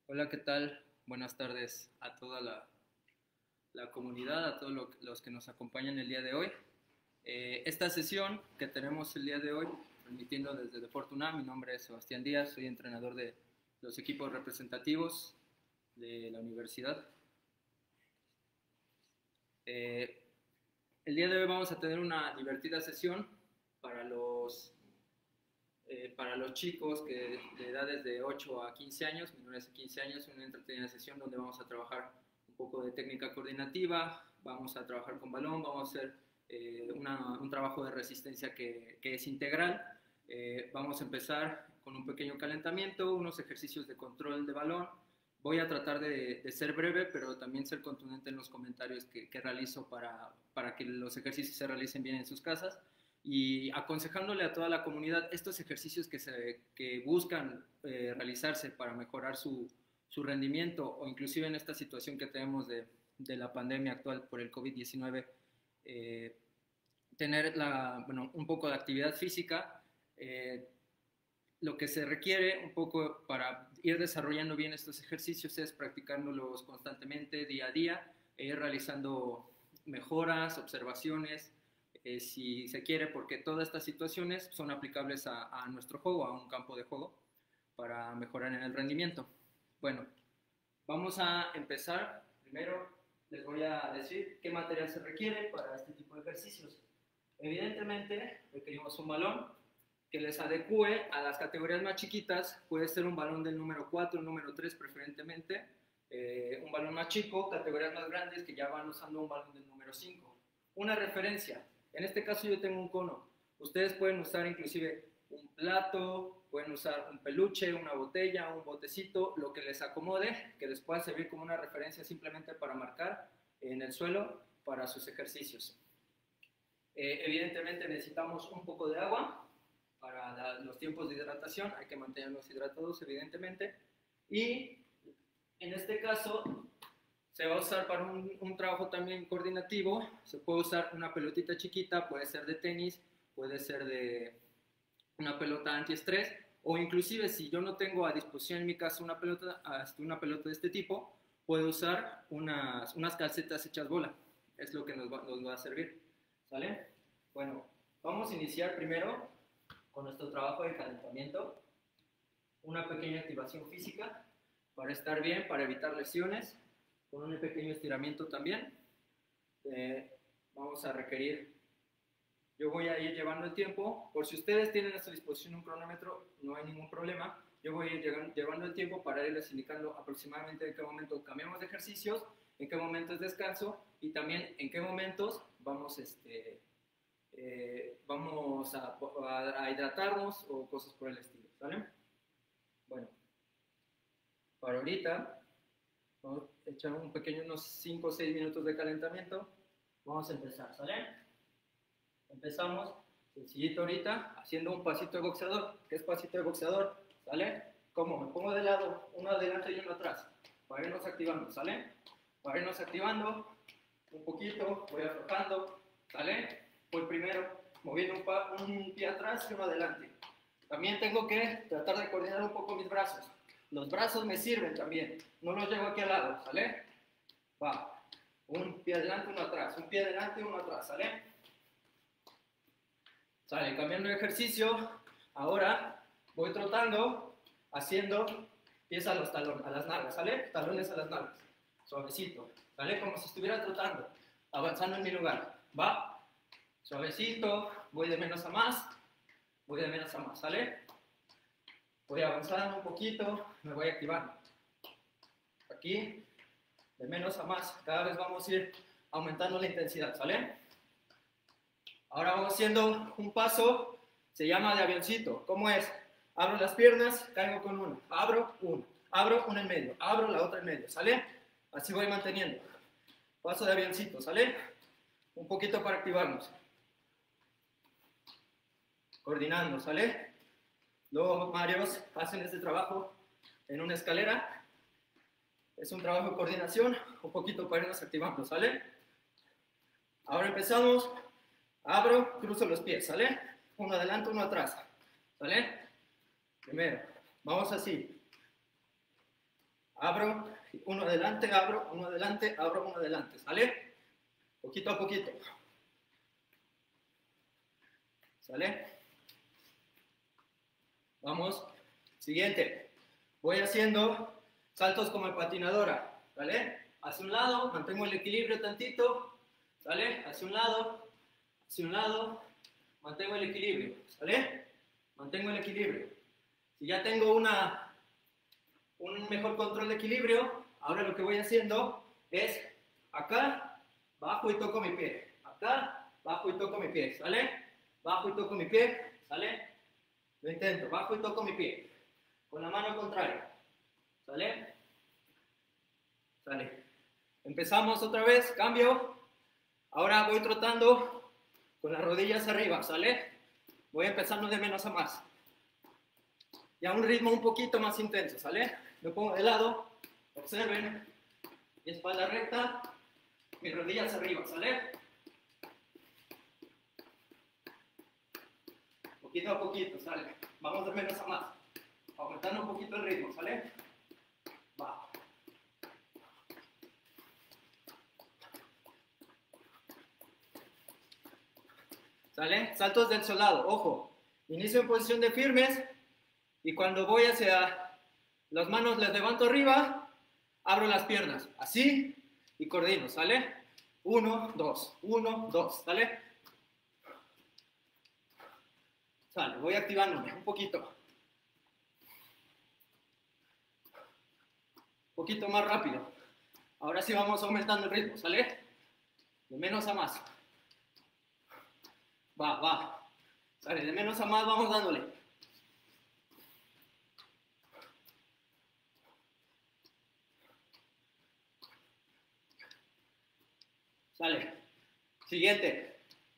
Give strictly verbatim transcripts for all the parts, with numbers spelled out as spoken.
Hola, ¿qué tal? Buenas tardes a toda la, la comunidad, a todos lo- los que nos acompañan el día de hoy. Eh, esta sesión que tenemos el día de hoy, transmitiendo desde The Fortuna, mi nombre es Sebastián Díaz, soy entrenador de los equipos representativos de la universidad. Eh, el día de hoy vamos a tener una divertida sesión para los eh, para los chicos que de edades de ocho a quince años, menores de quince años, una entretenida sesión donde vamos a trabajar un poco de técnica coordinativa, vamos a trabajar con balón, vamos a hacer eh, una, un trabajo de resistencia que, que es integral. Eh, vamos a empezar con un pequeño calentamiento, unos ejercicios de control de balón. Voy a tratar de, de ser breve, pero también ser contundente en los comentarios que, que realizo para, para que los ejercicios se realicen bien en sus casas y aconsejándole a toda la comunidad estos ejercicios que, se, que buscan eh, realizarse para mejorar su, su, rendimiento o inclusive en esta situación que tenemos de, de la pandemia actual por el COVID diecinueve, eh, tener la, bueno, un poco de actividad física. Eh, lo que se requiere un poco para ir desarrollando bien estos ejercicios es practicándolos constantemente, día a día, e ir realizando mejoras, observaciones, eh, si se quiere, porque todas estas situaciones son aplicables a, a nuestro juego, a un campo de juego, para mejorar en el rendimiento. Bueno, vamos a empezar. Primero les voy a decir qué material se requiere para este tipo de ejercicios. Evidentemente requerimos un balón que les adecue a las categorías más chiquitas. Puede ser un balón del número cuatro, número tres preferentemente, eh, un balón más chico, categorías más grandes que ya van usando un balón del número cinco. Una referencia, en este caso yo tengo un cono, ustedes pueden usar inclusive un plato, pueden usar un peluche, una botella, un botecito, lo que les acomode, que les pueda servir como una referencia simplemente para marcar en el suelo para sus ejercicios. Eh, evidentemente necesitamos un poco de agua para la, los tiempos de hidratación, hay que mantenerlos hidratados evidentemente, y en este caso se va a usar para un, un trabajo también coordinativo. Se puede usar una pelotita chiquita, puede ser de tenis, puede ser de una pelota antiestrés, o inclusive si yo no tengo a disposición en mi casa una pelota, una pelota de este tipo, puedo usar unas, unas calcetas hechas bola, es lo que nos va, nos va a servir, ¿sale? Bueno, vamos a iniciar primero con nuestro trabajo de calentamiento, una pequeña activación física para estar bien, para evitar lesiones, con un pequeño estiramiento también. Eh, vamos a requerir, yo voy a ir llevando el tiempo, por si ustedes tienen a su disposición un cronómetro, no hay ningún problema, yo voy a ir llegando, llevando el tiempo para irles indicando aproximadamente en qué momento cambiamos de ejercicios, en qué momento es descanso y también en qué momentos vamos, este, eh, vamos a, a, a hidratarnos o cosas por el estilo, ¿sale? Bueno, para ahorita vamos a echar un pequeño, unos cinco o seis minutos de calentamiento. Vamos a empezar, ¿sale? Empezamos sencillito ahorita, haciendo un pasito de boxeador. ¿Qué es pasito de boxeador? ¿Sale? ¿Cómo? Me pongo de lado, uno adelante y uno atrás, para irnos activando, ¿sale? Para irnos activando un poquito, voy aflojando, ¿sale? Voy primero moviendo un, pa un pie atrás y uno adelante. También tengo que tratar de coordinar un poco mis brazos. Los brazos me sirven también, no los llevo aquí al lado, ¿sale? Va, un pie adelante, uno atrás, un pie adelante, uno atrás, ¿sale? Sale, cambiando de ejercicio, ahora voy trotando, haciendo pies a los talones, a las nalgas, ¿sale? Talones a las nalgas, suavecito, ¿sale? Como si estuviera trotando, avanzando en mi lugar, va, suavecito, voy de menos a más, voy de menos a más, ¿sale? Voy avanzando un poquito, me voy activando. Aquí, de menos a más, cada vez vamos a ir aumentando la intensidad, ¿sale? Ahora vamos haciendo un paso, se llama de avioncito. ¿Cómo es? Abro las piernas, caigo con uno, abro uno, abro uno en medio, abro la otra en medio, ¿sale? Así voy manteniendo. Paso de avioncito, ¿sale? Un poquito para activarnos. Coordinando, ¿sale? Luego varios hacen este trabajo en una escalera. Es un trabajo de coordinación, un poquito para irnos activando, ¿sale? Ahora empezamos. Abro, cruzo los pies, ¿sale? Uno adelante, uno atrás, ¿sale? Primero, vamos así. Abro, uno adelante, abro, uno adelante, abro, uno adelante, ¿sale? Poquito a poquito. ¿Sale? Vamos. Siguiente. Voy haciendo saltos como patinadora, ¿sale? Hacia un lado, mantengo el equilibrio tantito, ¿sale? Hacia un lado, hacia un lado, mantengo el equilibrio, ¿sale? Mantengo el equilibrio. Si ya tengo una, un mejor control de equilibrio, ahora lo que voy haciendo es acá, bajo y toco mi pie. Acá, bajo y toco mi pie, ¿sale? Bajo y toco mi pie, ¿sale? Lo intento, bajo y toco mi pie. Con la mano contraria, ¿sale? Sale. Empezamos otra vez, cambio. Ahora voy trotando con las rodillas arriba, ¿sale? Voy empezando de menos a más. Y a un ritmo un poquito más intenso, ¿sale? Me pongo de lado, observen, mi espalda recta, mis rodillas arriba, ¿sale? Poquito a poquito, ¿sale? Vamos de menos a más. Aumentando un poquito el ritmo, ¿sale? Va. ¿Sale? Saltos del solado, ojo. Inicio en posición de firmes y cuando voy hacia las manos las levanto arriba, abro las piernas, así y coordino, ¿sale? Uno, dos, uno, dos, ¿sale? Sale, voy activándome un poquito. Un poquito más rápido. Ahora sí vamos aumentando el ritmo, ¿sale? De menos a más. Va, va. Sale, de menos a más vamos dándole. Sale. Siguiente.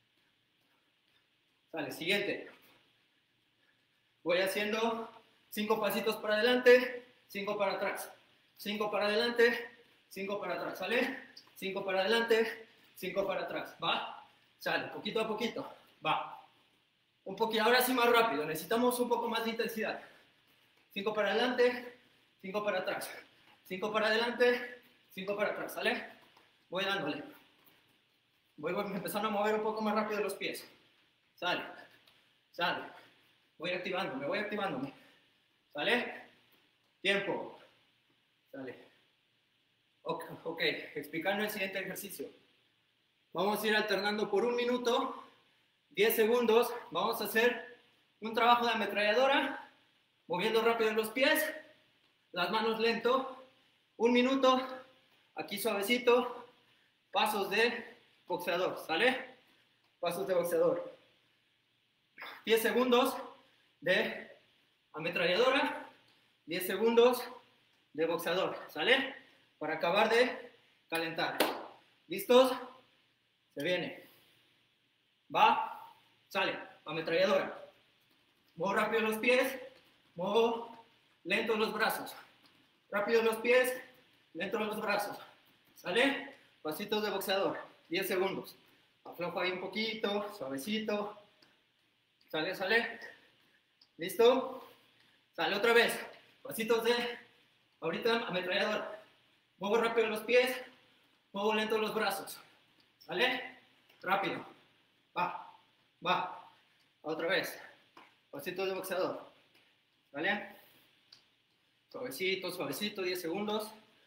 Sale, siguiente. Voy haciendo cinco pasitos para adelante, cinco para atrás. Cinco para adelante, cinco para atrás. ¿Sale? Cinco para adelante, cinco para atrás. ¿Va? Sale, poquito a poquito. Va. Un poquito, ahora sí más rápido. Necesitamos un poco más de intensidad. Cinco para adelante, cinco para atrás. Cinco para adelante, cinco para atrás. ¿Sale? Voy dándole. Voy empezando a mover un poco más rápido los pies. Sale. Sale. Voy activándome, voy activándome. ¿Sale? Tiempo. Sale. Ok, ok, explicando el siguiente ejercicio. Vamos a ir alternando por un minuto, diez segundos. Vamos a hacer un trabajo de ametralladora, moviendo rápido los pies, las manos lento. Un minuto, aquí suavecito, pasos de boxeador, ¿sale? Pasos de boxeador. diez segundos de ametralladora, diez segundos de boxeador, ¿sale? Para acabar de calentar. ¿Listos? Se viene. Va, sale, ametralladora. Muevo rápido los pies, muevo lento los brazos. Rápido los pies, lento los brazos. ¿Sale? Pasitos de boxeador, diez segundos. Aflojo ahí un poquito, suavecito. Sale, sale. ¿Listo? Sale otra vez. Pasitos de, ahorita, ametralladora. Muevo rápido los pies, muevo lento los brazos. ¿Sale? Rápido. Va, va. Otra vez. Pasitos de boxeador. ¿Sale? Suavecito, suavecito, diez segundos.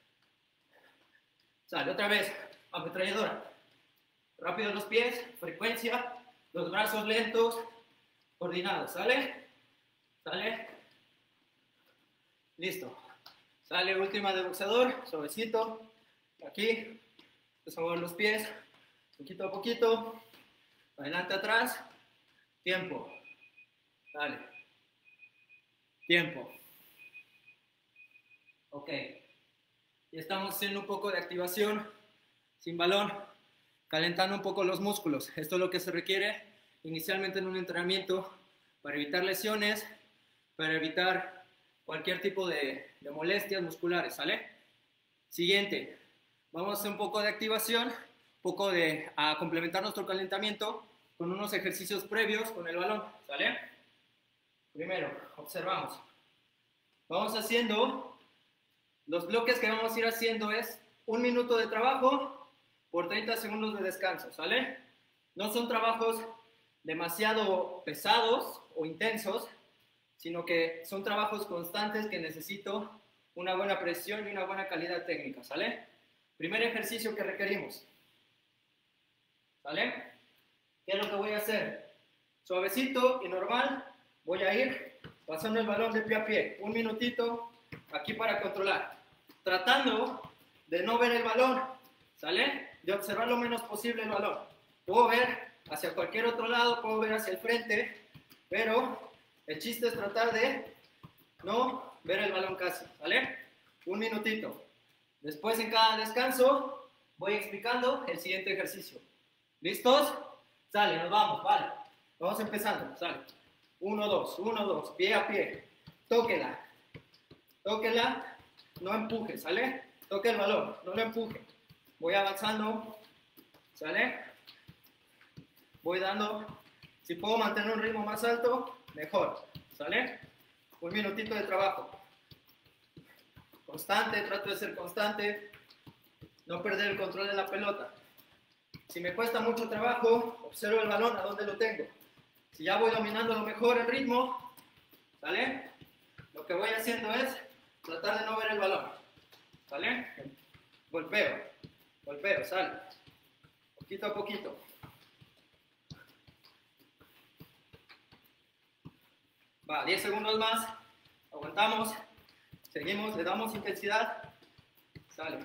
Sale otra vez. Ametralladora. Rápido los pies, frecuencia, los brazos lentos, coordinados. ¿Sale? ¿Sale? Listo. Sale última de boxeador, suavecito. Aquí. Empezamos a mover los pies, poquito a poquito. Adelante, atrás. Tiempo. Dale. Tiempo. Ok. Y estamos haciendo un poco de activación sin balón, calentando un poco los músculos. Esto es lo que se requiere inicialmente en un entrenamiento para evitar lesiones, para evitar cualquier tipo de, de molestias musculares, ¿sale? Siguiente, vamos a hacer un poco de activación, un poco de a complementar nuestro calentamiento con unos ejercicios previos con el balón, ¿sale? Primero, observamos. Vamos haciendo Los bloques que vamos a ir haciendo es un minuto de trabajo por treinta segundos de descanso, ¿sale? No son trabajos demasiado pesados o intensos, sino que son trabajos constantes que necesito una buena presión y una buena calidad técnica, ¿sale? Primer ejercicio que requerimos, ¿sale? ¿Qué es lo que voy a hacer? Suavecito y normal, voy a ir pasando el balón de pie a pie, un minutito aquí para controlar, tratando de no ver el balón, ¿sale? De observar lo menos posible el balón. Puedo ver hacia cualquier otro lado, puedo ver hacia el frente, pero el chiste es tratar de no ver el balón casi, ¿vale? Un minutito. Después en cada descanso voy explicando el siguiente ejercicio. ¿Listos? Sale, nos vamos, vale. Vamos empezando, sale. Uno, dos, uno, dos, pie a pie. Tóquela. Tóquela, no empuje, ¿sale? Toque el balón, no lo empuje. Voy avanzando, ¿sale? Voy dando, si puedo mantener un ritmo más alto, mejor, ¿sale? Un minutito de trabajo. Constante, trato de ser constante, no perder el control de la pelota. Si me cuesta mucho trabajo, observo el balón, a dónde lo tengo. Si ya voy dominando lo mejor el ritmo, ¿sale? Lo que voy haciendo es tratar de no ver el balón, ¿sale? Golpeo, golpeo, sale. Poquito a poquito. Va, diez segundos más, aguantamos, seguimos, le damos intensidad, sale.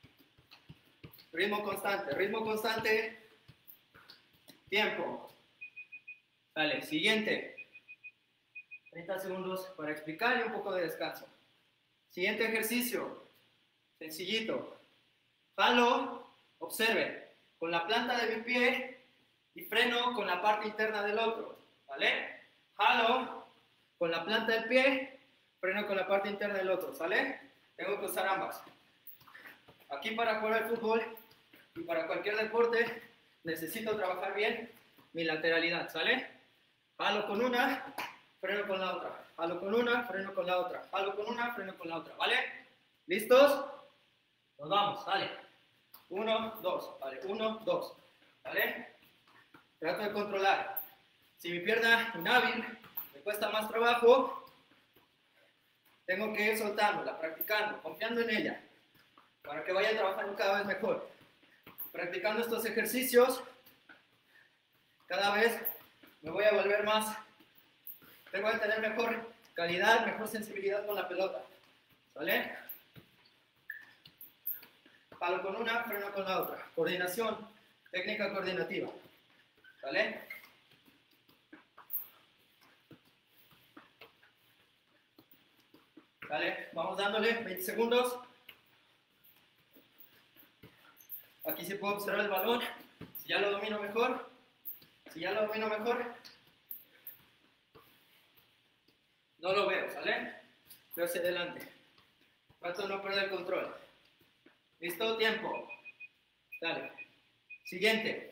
Ritmo constante, ritmo constante, tiempo. Sale, siguiente. treinta segundos para explicar y un poco de descanso. Siguiente ejercicio, sencillito. Jalo, observe, con la planta de mi pie y freno con la parte interna del otro, ¿vale? Jalo con la planta del pie, freno con la parte interna del otro, ¿sale? Tengo que usar ambas. Aquí para jugar al fútbol y para cualquier deporte necesito trabajar bien mi lateralidad, ¿sale? Jalo con una, freno con la otra. Jalo con una, freno con la otra. Jalo con una, freno con la otra, ¿vale? ¿Listos? Nos vamos, ¿sale? Uno, dos, ¿vale? Uno, dos, ¿vale? Trato de controlar. Si mi pierna inhábil me cuesta más trabajo, tengo que ir soltándola, practicando, confiando en ella, para que vaya trabajando cada vez mejor. Practicando estos ejercicios, cada vez me voy a volver más, tengo que tener mejor calidad, mejor sensibilidad con la pelota, ¿vale? Jalo con una, freno con la otra. Coordinación, técnica coordinativa, ¿vale? ¿Vale? Vamos dándole veinte segundos. Aquí se puede observar el balón. Si ya lo domino mejor, si ya lo domino mejor, no lo veo, ¿sale? Veo hacia adelante. Trato de no perder el control. ¿Listo? Tiempo. Dale. Siguiente.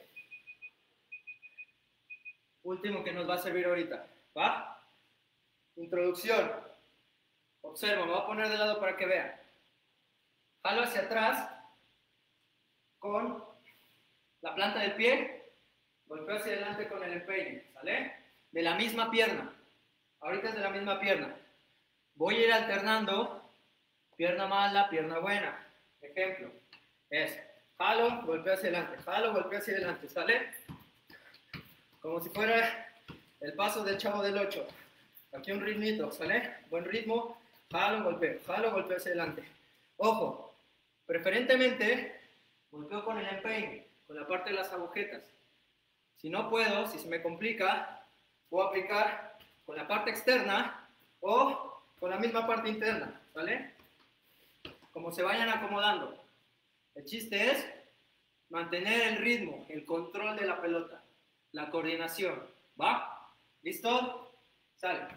Último que nos va a servir ahorita. ¿Va? Introducción. Observa, me voy a poner de lado para que vean. Jalo hacia atrás con la planta del pie, golpeo hacia adelante con el empeine, ¿sale? De la misma pierna. Ahorita es de la misma pierna. Voy a ir alternando pierna mala, pierna buena. Ejemplo, es jalo, golpeo hacia adelante, jalo, golpeo hacia adelante, ¿sale? Como si fuera el paso del Chavo del ocho. Aquí un ritmito, ¿sale? Buen ritmo, jalo, golpeo, jalo, golpeo hacia adelante. Ojo, preferentemente golpeo con el empeine, con la parte de las agujetas. Si no puedo, si se me complica, puedo aplicar con la parte externa o con la misma parte interna, ¿vale? Como se vayan acomodando. El chiste es mantener el ritmo, el control de la pelota, la coordinación, ¿va? ¿Listo? Sale.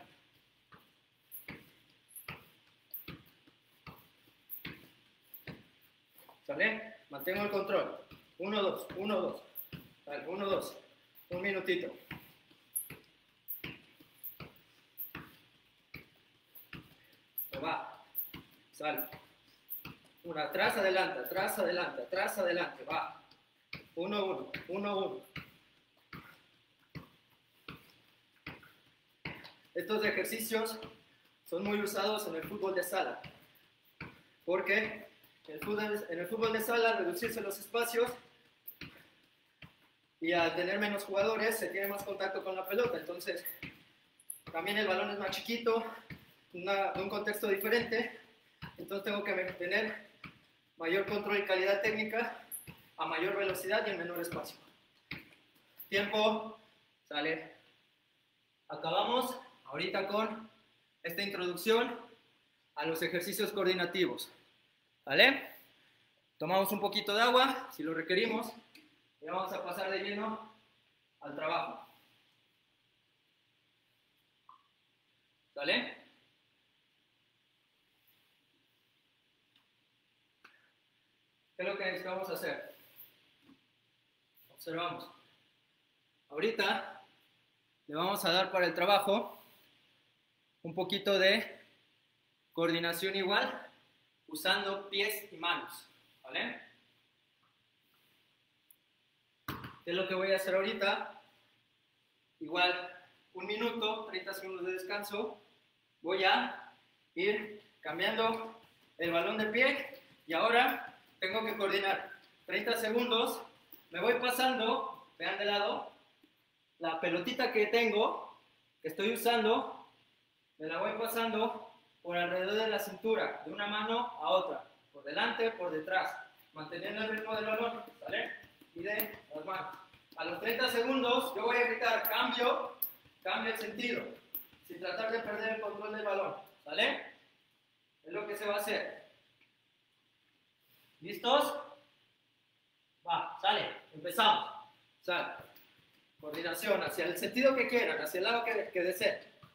¿Sale? Mantengo el control. Uno, dos, uno, dos. Sale, uno, dos. Un minutito. Va. Sale. Una, atrás, adelante, atrás, adelante, atrás, adelante. Va. Uno, uno, uno, uno. Estos ejercicios son muy usados en el fútbol de sala. Porque en el fútbol, en el fútbol de sala, al reducirse los espacios y al tener menos jugadores, se tiene más contacto con la pelota. Entonces, también el balón es más chiquito, una, un contexto diferente. Entonces, tengo que tener mayor control y calidad técnica a mayor velocidad y en menor espacio. Tiempo, sale. Acabamos ahorita con esta introducción a los ejercicios coordinativos. ¿Vale? Tomamos un poquito de agua, si lo requerimos, y vamos a pasar de lleno al trabajo. ¿Sale? ¿Qué es lo que necesitamos hacer? Observamos. Ahorita le vamos a dar para el trabajo un poquito de coordinación igual, usando pies y manos. ¿Vale? ¿Qué es lo que voy a hacer ahorita? Igual, un minuto, treinta segundos de descanso. Voy a ir cambiando el balón de pie y ahora tengo que coordinar treinta segundos, me voy pasando, vean de lado, la pelotita que tengo, que estoy usando, me la voy pasando por alrededor de la cintura, de una mano a otra, por delante, por detrás, manteniendo el ritmo del balón, ¿sale? Y de las manos. A los treinta segundos yo voy a gritar, cambio, cambio el sentido, sin tratar de perder el control del balón, ¿sale? Es lo que se va a hacer. ¿Listos? Va, sale, empezamos. Sale. Coordinación hacia el sentido que quieran, hacia el lado que, que deseen.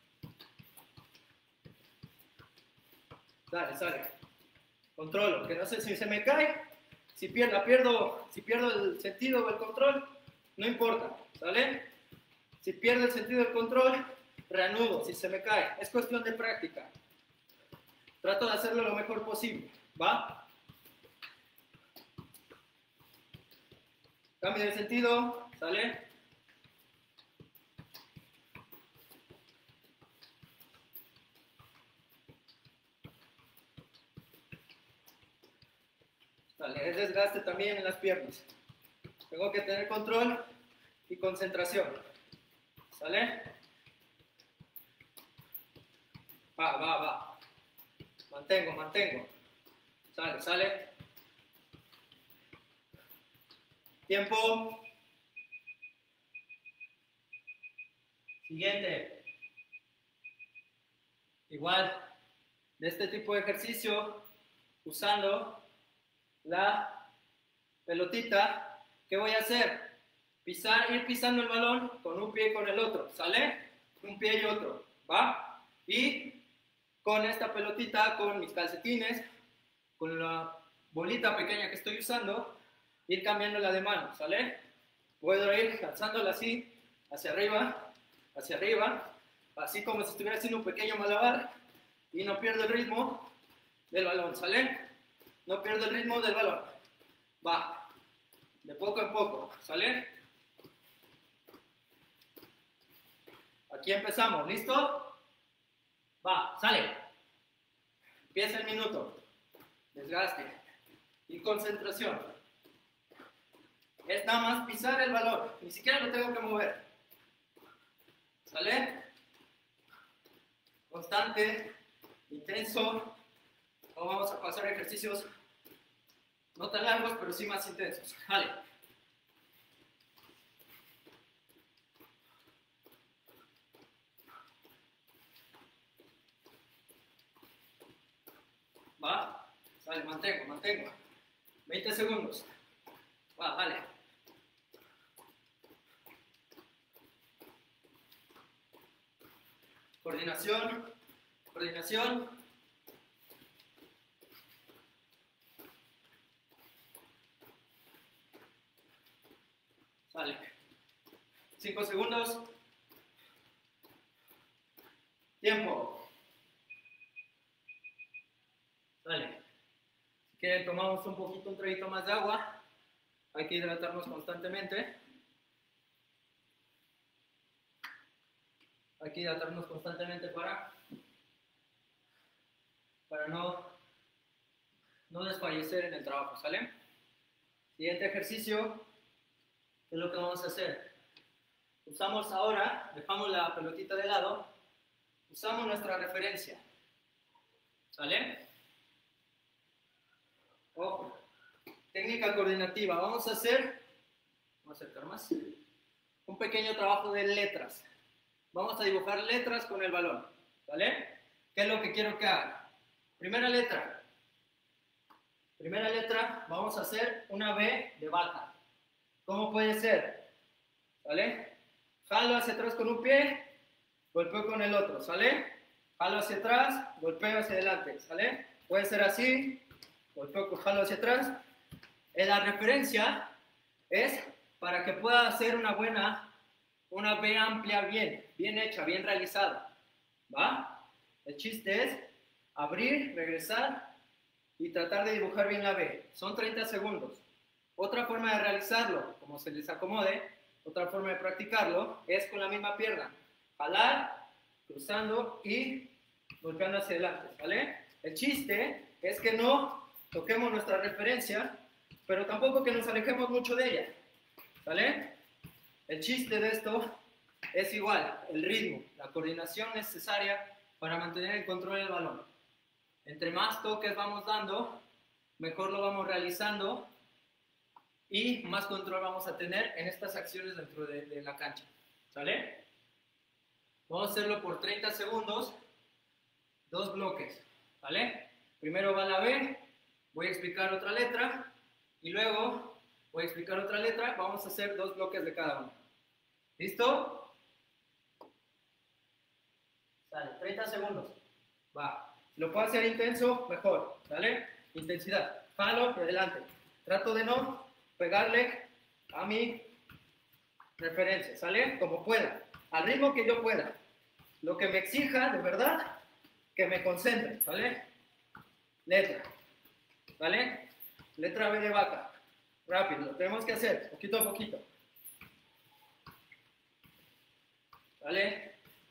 Sale, sale. Controlo, que no sé si se me cae, si pierdo, pierdo, si pierdo el sentido o el control, no importa, ¿sale? Si pierdo el sentido del control, reanudo, si se me cae. Es cuestión de práctica. Trato de hacerlo lo mejor posible, ¿va? Cambio de sentido, ¿sale? Sale, es desgaste también en las piernas. Tengo que tener control y concentración, ¿sale? Va, va, va. Mantengo, mantengo. Sale, sale. Tiempo. Siguiente. Igual, de este tipo de ejercicio, usando la pelotita, ¿qué voy a hacer? Pisar, ir pisando el balón con un pie y con el otro, ¿sale? Un pie y otro, ¿va? Y con esta pelotita, con mis calcetines, con la bolita pequeña que estoy usando, ir cambiándola de mano, ¿sale? Puedo ir alzándola así, hacia arriba, hacia arriba, así como si estuviera haciendo un pequeño malabar y no pierdo el ritmo del balón, ¿sale? No pierdo el ritmo del balón. Va, de poco en poco, ¿sale? Aquí empezamos, ¿listo? Va, sale. Empieza el minuto. Desgaste y concentración. Es nada más pisar el balón, ni siquiera lo tengo que mover. ¿Sale? Constante, intenso. No vamos a pasar ejercicios no tan largos, pero sí más intensos. Vale. Va. Sale, mantengo, mantengo. veinte segundos. Va, vale. Coordinación, coordinación. Vale. Cinco segundos. Tiempo. Vale. Si quieren tomamos un poquito, un traguito más de agua. Hay que hidratarnos constantemente. Hay que hidratarnos constantemente para, para no, no desfallecer en el trabajo, ¿sale? Siguiente ejercicio, ¿qué es lo que vamos a hacer? Usamos ahora, dejamos la pelotita de lado, usamos nuestra referencia, ¿sale? Ojo, técnica coordinativa, vamos a hacer, vamos a acercar más, un pequeño trabajo de letras. Vamos a dibujar letras con el balón, ¿vale? ¿Qué es lo que quiero que haga? Primera letra. Primera letra, vamos a hacer una B de vaca. ¿Cómo puede ser? ¿Vale? Jalo hacia atrás con un pie, golpeo con el otro, ¿sale? Jalo hacia atrás, golpeo hacia adelante, ¿sale? Puede ser así, golpeo, jalo hacia atrás. En la referencia es para que pueda hacer una buena, una B amplia bien, bien hecha, bien realizada, ¿va? El chiste es abrir, regresar y tratar de dibujar bien la B. Son treinta segundos. Otra forma de realizarlo, como se les acomode, otra forma de practicarlo, es con la misma pierna. Jalar, cruzando y golpeando hacia adelante, ¿vale? El chiste es que no toquemos nuestra referencia, pero tampoco que nos alejemos mucho de ella, ¿vale? El chiste de esto es igual, el ritmo, la coordinación necesaria para mantener el control del balón. Entre más toques vamos dando, mejor lo vamos realizando y más control vamos a tener en estas acciones dentro de, de la cancha, ¿sale? Vamos a hacerlo por treinta segundos, dos bloques, ¿vale? Primero va la B, voy a explicar otra letra y luego voy a explicar otra letra, vamos a hacer dos bloques de cada uno. ¿Listo? Sale, treinta segundos. Va. Si lo puedo hacer intenso, mejor. ¿Sale? Intensidad. Jalo y adelante. Trato de no pegarle a mi referencia. ¿Sale? Como pueda. Al ritmo que yo pueda. Lo que me exija, de verdad, que me concentre. ¿Sale? Letra. ¿Vale? Letra B de vaca. Rápido. Lo tenemos que hacer. Poquito a poquito. ¿Vale?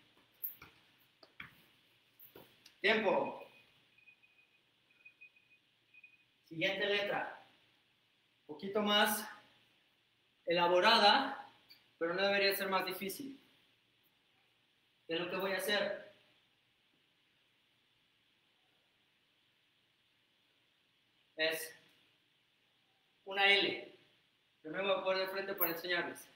Tiempo. Siguiente letra. Un poquito más elaborada, pero no debería ser más difícil. ¿Qué es lo que voy a hacer? Es una L. Primero voy a poner de frente para enseñarles.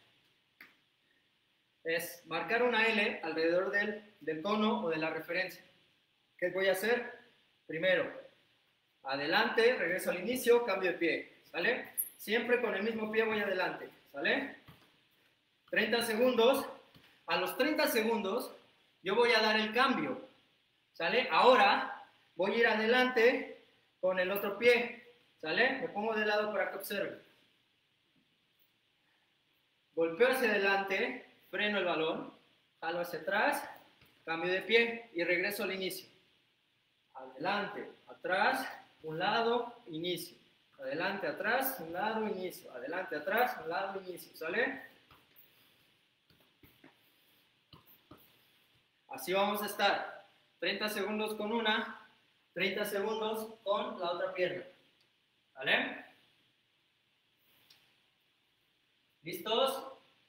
Es marcar una L alrededor del, del cono o de la referencia. ¿Qué voy a hacer? Primero, adelante, regreso al inicio, cambio de pie, ¿sale? Siempre con el mismo pie voy adelante, ¿sale? treinta segundos, a los treinta segundos yo voy a dar el cambio, ¿sale? Ahora voy a ir adelante con el otro pie, ¿sale? Me pongo de lado para que observen. Golpeo hacia adelante, freno el balón, jalo hacia atrás, cambio de pie y regreso al inicio. Adelante, atrás, un lado, inicio. Adelante, atrás, un lado, inicio. Adelante, atrás, un lado, inicio. ¿Sale? Así vamos a estar. treinta segundos con una, treinta segundos con la otra pierna. ¿Vale? ¿Listos?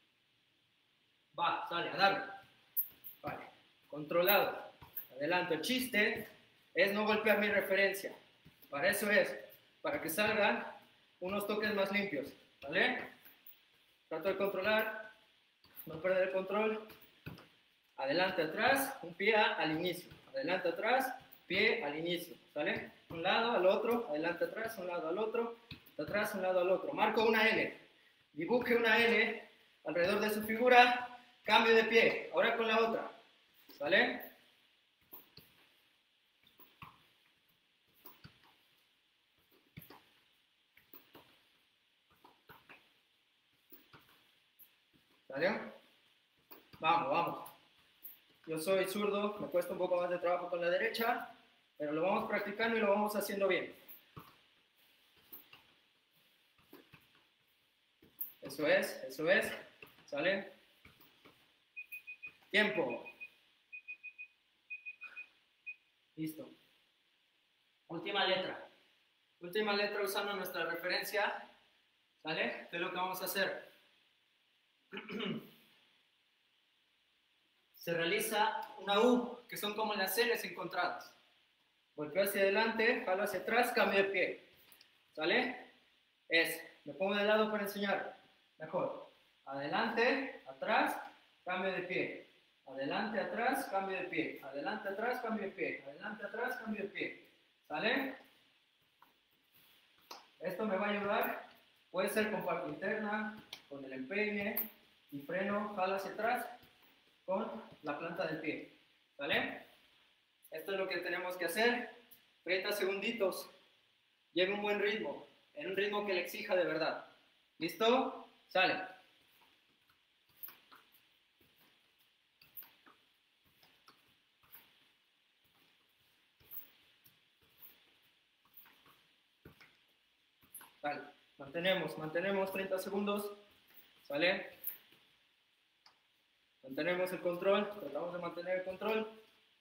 Va, sale, a darle. Vale, controlado. Adelante, el chiste es no golpear mi referencia. Para eso es, para que salgan unos toques más limpios. ¿Vale? Trato de controlar, no perder el control. Adelante, atrás, un pie al inicio. Adelante, atrás, pie al inicio. ¿Sale? Un lado al otro, adelante, atrás, un lado al otro, de atrás, un lado al otro. Marco una L. Dibuje una L alrededor de su figura. Cambio de pie. Ahora con la otra. ¿Sale? ¿Sale? Vamos, vamos. Yo soy zurdo, me cuesta un poco más de trabajo con la derecha, pero lo vamos practicando y lo vamos haciendo bien. Eso es, eso es. ¿Sale? Tiempo. Listo. Última letra. Última letra usando nuestra referencia. ¿Sale? ¿Qué es lo que vamos a hacer? Se realiza una U, que son como las L's encontradas. Golpeo hacia adelante, jalo hacia atrás, cambio de pie. ¿Sale? Es, me pongo de lado para enseñar. Mejor. Adelante, atrás, cambio de pie. Adelante, atrás, cambio de pie. Adelante, atrás, cambio de pie. Adelante, atrás, cambio de pie. ¿Sale? Esto me va a ayudar. Puede ser con parte interna, con el empeine y freno, jalo hacia atrás con la planta del pie. ¿Sale? Esto es lo que tenemos que hacer. treinta segunditos. Lleve un buen ritmo. En un ritmo que le exija de verdad. ¿Listo? Sale. Sale. Mantenemos, mantenemos treinta segundos. ¿Sale? Mantenemos el control. Tratamos de mantener el control.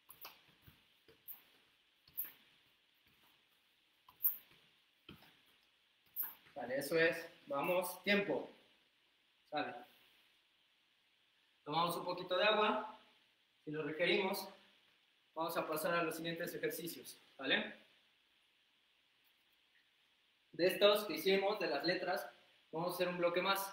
Vale, eso es. Vamos, tiempo. Sale. Tomamos un poquito de agua. Si lo requerimos, vamos a pasar a los siguientes ejercicios. ¿Vale? De estos que hicimos, de las letras, vamos a hacer un bloque más.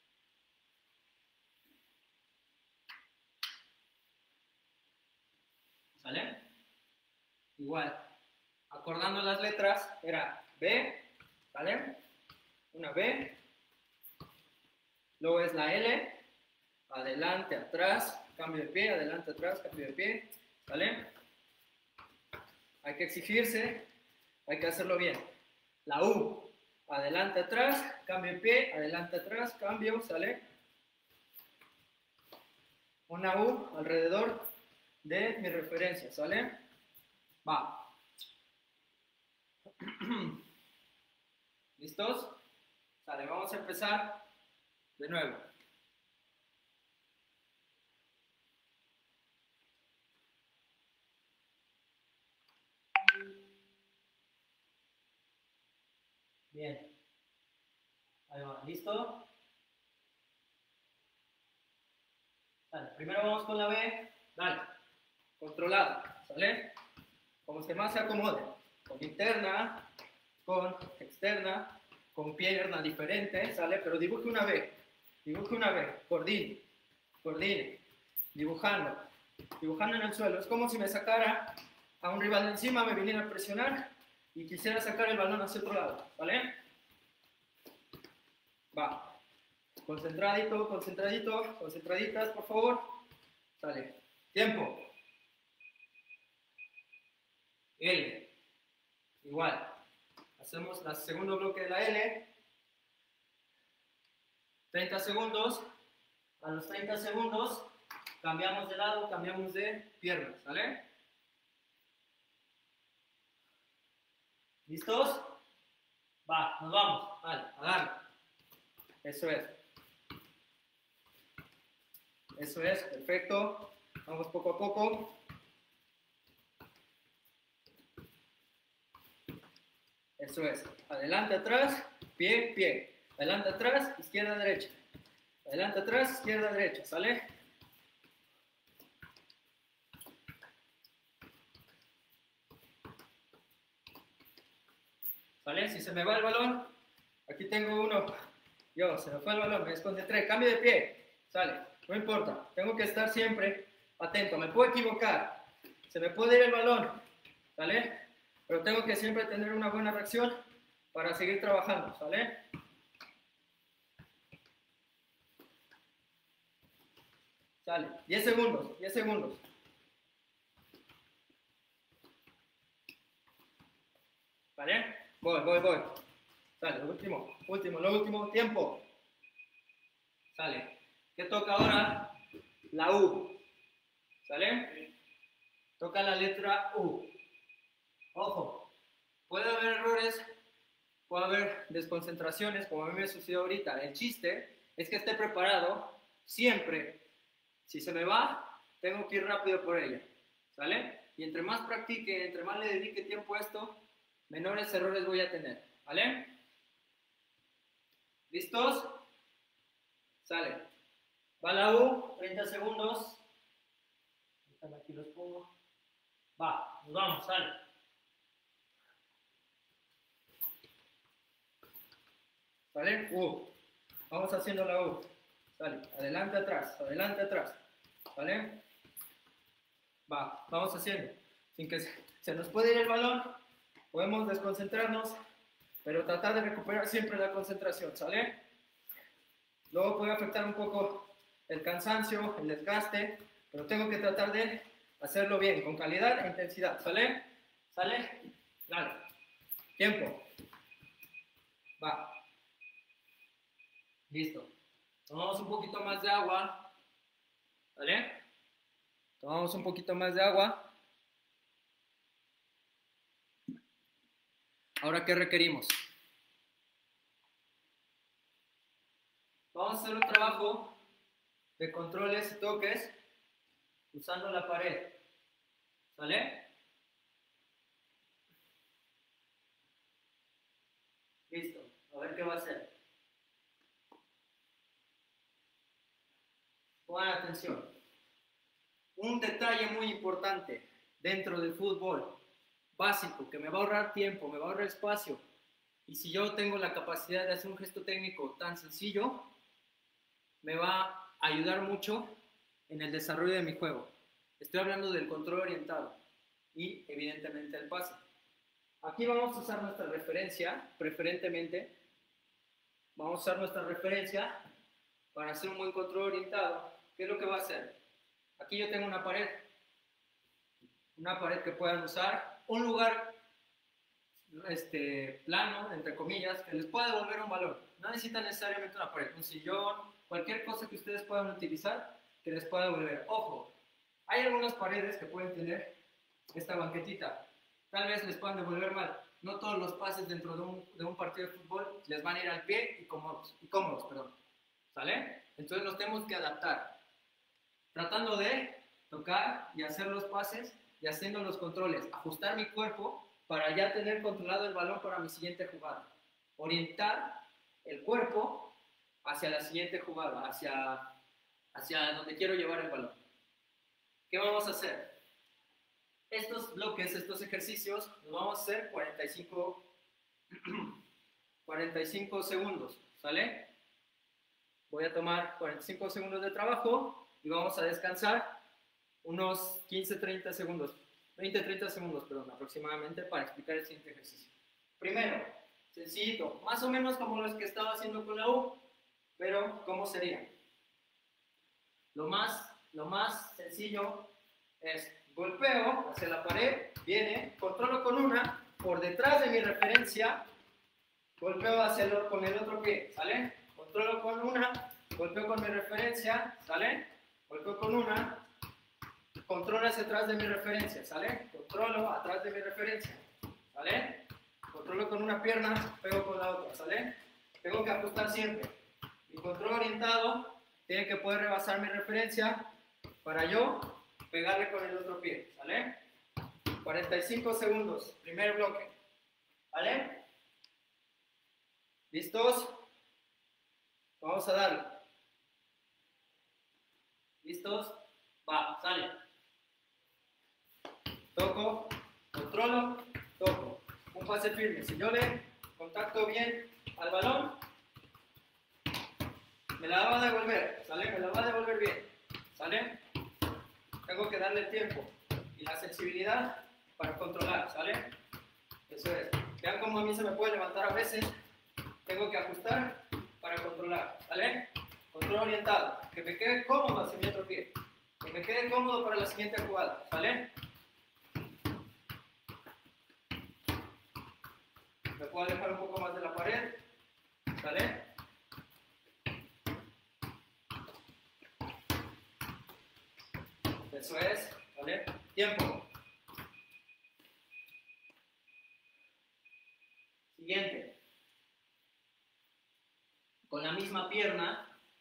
¿Sale? Igual. Acordando las letras, era B, ¿vale? Una B, luego es la L, adelante, atrás, cambio de pie, adelante, atrás, cambio de pie, ¿vale? Hay que exigirse, hay que hacerlo bien. La U, adelante, atrás, cambio de pie, adelante, atrás, cambio, ¿sale? Una U alrededor de mi referencia, ¿sale? Va. ¿Listos? Sale, vamos a empezar de nuevo. Bien. Ahí va, ¿listo? Dale, primero vamos con la B. Dale. Controlado, ¿sale? Como se más se acomode. Con interna, con externa, con pierna diferente, ¿sale? Pero dibuje una B. Dibuje una B. Coordine. Coordine. Dibujando. Dibujando en el suelo. Es como si me sacara a un rival de encima, me viniera a presionar y quisiera sacar el balón hacia otro lado, ¿vale? Va. Concentradito, concentradito, concentraditas, por favor. Sale. Tiempo. L. Igual. Hacemos el segundo bloque de la L. treinta segundos. A los treinta segundos cambiamos de lado, cambiamos de piernas, ¿vale? ¿Listos? Va, nos vamos. Vale, agarra. Eso es. Eso es, perfecto. Vamos poco a poco. Eso es. Adelante, atrás, pie, pie. Adelante, atrás, izquierda, derecha. Adelante, atrás, izquierda, derecha. ¿Sale? ¿Sale? Si se me va el balón, aquí tengo uno. Yo, se me fue el balón, me desconcentré. Cambio de pie. Sale. No importa. Tengo que estar siempre atento. Me puedo equivocar. Se me puede ir el balón. ¿Sale? Pero tengo que siempre tener una buena reacción para seguir trabajando. ¿Sale? Sale. diez segundos. diez segundos. ¿Vale? Voy, voy, voy. Sale, lo último, último, lo último, tiempo. Sale. ¿Qué toca ahora? La U. ¿Sale? Toca la letra U. Ojo, puede haber errores, puede haber desconcentraciones, como a mí me sucedió ahorita. El chiste es que esté preparado siempre. Si se me va, tengo que ir rápido por ella, ¿sale? Y entre más practique, entre más le dedique tiempo a esto, menores errores voy a tener, ¿vale? ¿Listos? Sale. Va la U, treinta segundos. Aquí los pongo. Va, nos vamos, sale. ¿Sale? U. Vamos haciendo la U. Sale. Adelante, atrás. Adelante, atrás. ¿Vale? Va, vamos haciendo. Sin que se, se nos pueda ir el balón, podemos desconcentrarnos, pero tratar de recuperar siempre la concentración, ¿sale? Luego puede afectar un poco el cansancio, el desgaste, pero tengo que tratar de hacerlo bien, con calidad e intensidad, ¿sale? ¿Sale? Dale. Tiempo. Va. Listo. Tomamos un poquito más de agua, ¿vale? Tomamos un poquito más de agua. Ahora, ¿qué requerimos? Vamos a hacer un trabajo de controles y toques usando la pared, ¿sale? Listo. A ver qué va a hacer. Pongan atención. Un detalle muy importante dentro del fútbol, básico, que me va a ahorrar tiempo, me va a ahorrar espacio. Y si yo tengo la capacidad de hacer un gesto técnico tan sencillo, me va a ayudar mucho en el desarrollo de mi juego. Estoy hablando del control orientado y evidentemente el pase. Aquí vamos a usar nuestra referencia, preferentemente. Vamos a usar nuestra referencia para hacer un buen control orientado. ¿Qué es lo que va a hacer? Aquí yo tengo una pared. Una pared que puedan usar. Un lugar este, plano, entre comillas, que les pueda devolver un valor. No necesitan necesariamente una pared, un sillón, cualquier cosa que ustedes puedan utilizar que les pueda devolver. Ojo, hay algunas paredes que pueden tener esta banquetita. Tal vez les puedan devolver mal. No todos los pases dentro de un, de un partido de fútbol les van a ir al pie y cómodos, y cómodos, perdón. ¿Sale? Entonces nos tenemos que adaptar. Tratando de tocar y hacer los pases y haciendo los controles. Ajustar mi cuerpo para ya tener controlado el balón para mi siguiente jugada. Orientar el cuerpo hacia la siguiente jugada, hacia, hacia donde quiero llevar el balón. ¿Qué vamos a hacer? Estos bloques, estos ejercicios, los vamos a hacer cuarenta y cinco, cuarenta y cinco segundos, ¿sale? Voy a tomar cuarenta y cinco segundos de trabajo y vamos a descansar unos quince a treinta segundos, veinte a treinta segundos, perdón, aproximadamente, para explicar el siguiente ejercicio. Primero, sencillito, más o menos como los que estaba haciendo con la U, pero ¿cómo sería? Lo más, lo más sencillo es golpeo hacia la pared, viene, controlo con una, por detrás de mi referencia, golpeo hacia el, con el otro pie, ¿sale? Controlo con una, golpeo con mi referencia, ¿sale? Golpeo con una, controlo hacia atrás de mi referencia, ¿sale? Controlo atrás de mi referencia, ¿sale? Controlo con una pierna, pego con la otra, ¿sale? Tengo que ajustar siempre. Mi control orientado tiene que poder rebasar mi referencia para yo pegarle con el otro pie, ¿vale? cuarenta y cinco segundos, primer bloque, ¿vale? ¿Listos? Vamos a darle. ¿Listos? Va, sale. Toco, controlo, toco. Un pase firme. Si yo le contacto bien al balón, me la va a devolver, ¿sale? Me la va a devolver bien, ¿sale? Tengo que darle el tiempo y la sensibilidad para controlar, ¿sale? Eso es. Vean cómo a mí se me puede levantar a veces. Tengo que ajustar para controlar, ¿vale? Control orientado. Que me quede cómodo hacia mi otro pie. Que me quede cómodo para la siguiente jugada, ¿vale? Me puedo alejar un poco más de la pared, ¿vale? Eso es, ¿vale? Tiempo. Siguiente. Con la misma pierna,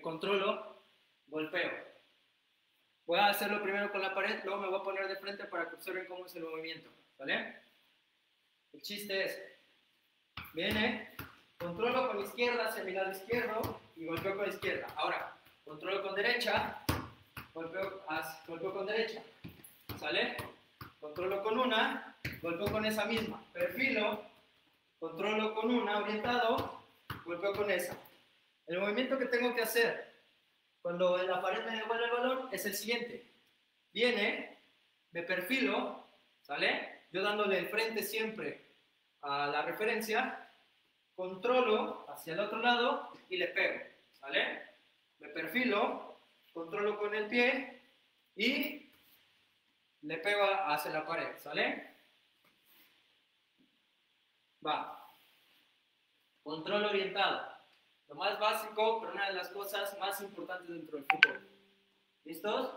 controlo, golpeo. Voy a hacerlo primero con la pared, luego me voy a poner de frente para que observen cómo es el movimiento, ¿vale? El chiste es, viene, controlo con izquierda hacia mi lado izquierdo y golpeo con izquierda. Ahora, controlo con derecha, golpeo, as, golpeo con derecha, ¿sale? Controlo con una, golpeo con esa misma. Perfilo, controlo con una, orientado, golpeo con esa. El movimiento que tengo que hacer cuando la pared me devuelve el balón es el siguiente. Viene, me perfilo, ¿sale? Yo dándole el frente siempre a la referencia, controlo hacia el otro lado y le pego, ¿sale? Me perfilo, controlo con el pie y le pego hacia la pared, ¿sale? Va. Control orientado. Lo más básico, pero una de las cosas más importantes dentro del fútbol. ¿Listos?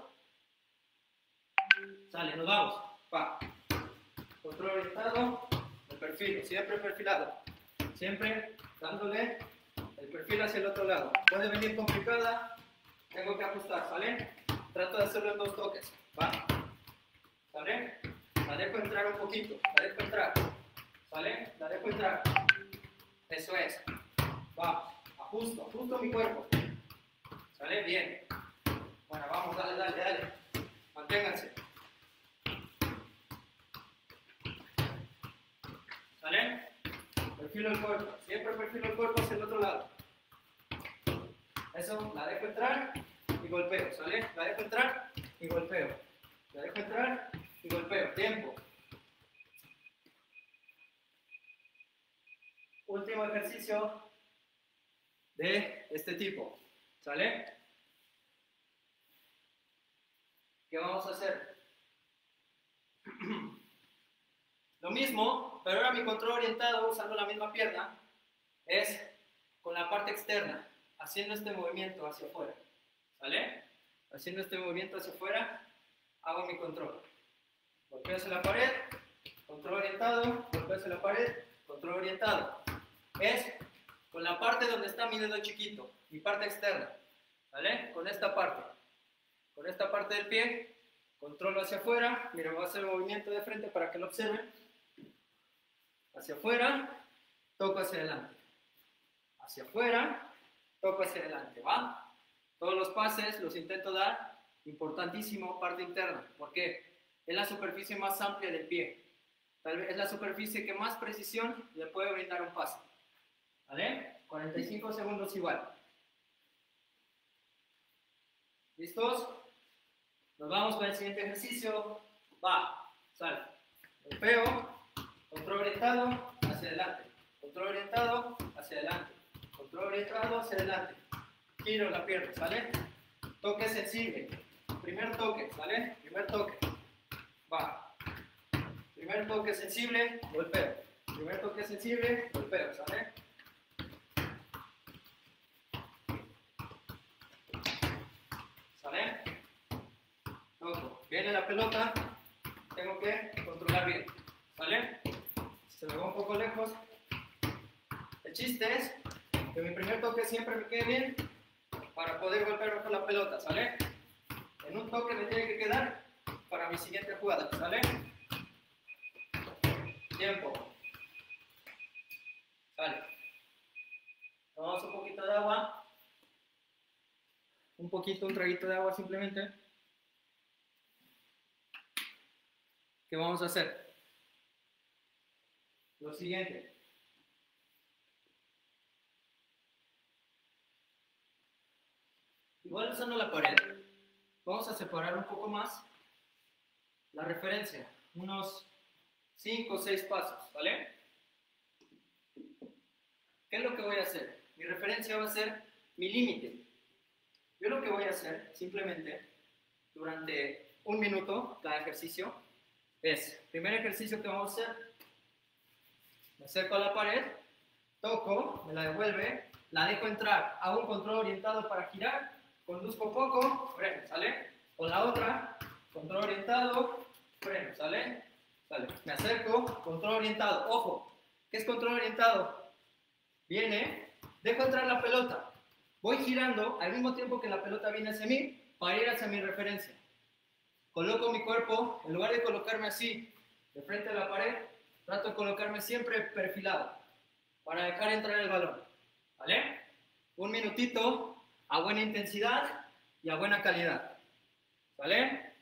Sale, nos vamos. Va. Control orientado, el perfil, siempre perfilado. Siempre dándole el perfil hacia el otro lado. Puede venir complicada, tengo que ajustar, ¿sale? Trato de hacerlo en dos toques. Va. ¿Sale? La dejo entrar un poquito, la dejo entrar. ¿Sale? La dejo entrar. Eso es. Va. Ajusto, ajusto mi cuerpo. ¿Sale? Bien. Bueno, vamos, dale, dale, dale. Manténganse. ¿Sale? Perfilo el cuerpo. Siempre perfilo el cuerpo hacia el otro lado. Eso, la dejo entrar y golpeo. ¿Sale? La dejo entrar y golpeo. La dejo entrar y golpeo. Tiempo. Último ejercicio de este tipo, ¿sale? ¿Qué vamos a hacer? Lo mismo, pero ahora mi control orientado usando la misma pierna es con la parte externa, haciendo este movimiento hacia afuera, ¿sale? Haciendo este movimiento hacia afuera, hago mi control. Golpeo hacia la pared, control orientado, golpeo hacia la pared, control orientado. Es con la parte donde está mi dedo chiquito, mi parte externa, ¿vale? Con esta parte, con esta parte del pie, controlo hacia afuera, mira, voy a hacer el movimiento de frente para que lo observen, hacia afuera, toco hacia adelante, hacia afuera, toco hacia adelante, ¿va? Todos los pases los intento dar, importantísimo, parte interna, ¿por qué? Es la superficie más amplia del pie, tal vez es la superficie que más precisión le puede brindar un pase. ¿Vale? cuarenta y cinco segundos igual. ¿Listos? Nos vamos con el siguiente ejercicio. Va, sale. Golpeo, control orientado, hacia adelante. Control orientado, hacia adelante. Control orientado, hacia adelante. Giro la pierna, ¿sale? Toque sensible. Primer toque, ¿sale? Primer toque. Va. Primer toque sensible, golpeo. Primer toque sensible, golpeo, ¿sale? ¿Sale? Toco. Viene la pelota, tengo que controlar bien, ¿sale? Se me va un poco lejos. El chiste es que mi primer toque siempre me quede bien para poder golpear mejor la pelota, ¿sale? En un toque me tiene que quedar para mi siguiente jugada, ¿sale? Tiempo. Sale. Tomamos un poquito de agua. Un poquito, un traguito de agua simplemente. ¿Qué vamos a hacer? Lo siguiente. Igual usando la pared, vamos a separar un poco más la referencia, unos cinco o seis pasos, ¿vale? ¿Qué es lo que voy a hacer? Mi referencia va a ser mi límite. Yo lo que voy a hacer, simplemente, durante un minuto, cada ejercicio, es, primer ejercicio que vamos a hacer, me acerco a la pared, toco, me la devuelve, la dejo entrar, hago un control orientado para girar, conduzco poco, freno, ¿sale? Con la otra, control orientado, freno, ¿sale? ¿Sale? Me acerco, control orientado, ojo, ¿qué es control orientado? Viene, dejo entrar la pelota, Voy girando al mismo tiempo que la pelota viene hacia mí para ir hacia mi referencia. Coloco mi cuerpo, en lugar de colocarme así, de frente a la pared, trato de colocarme siempre perfilado para dejar entrar el balón. ¿Vale? Un minutito a buena intensidad y a buena calidad. ¿Vale?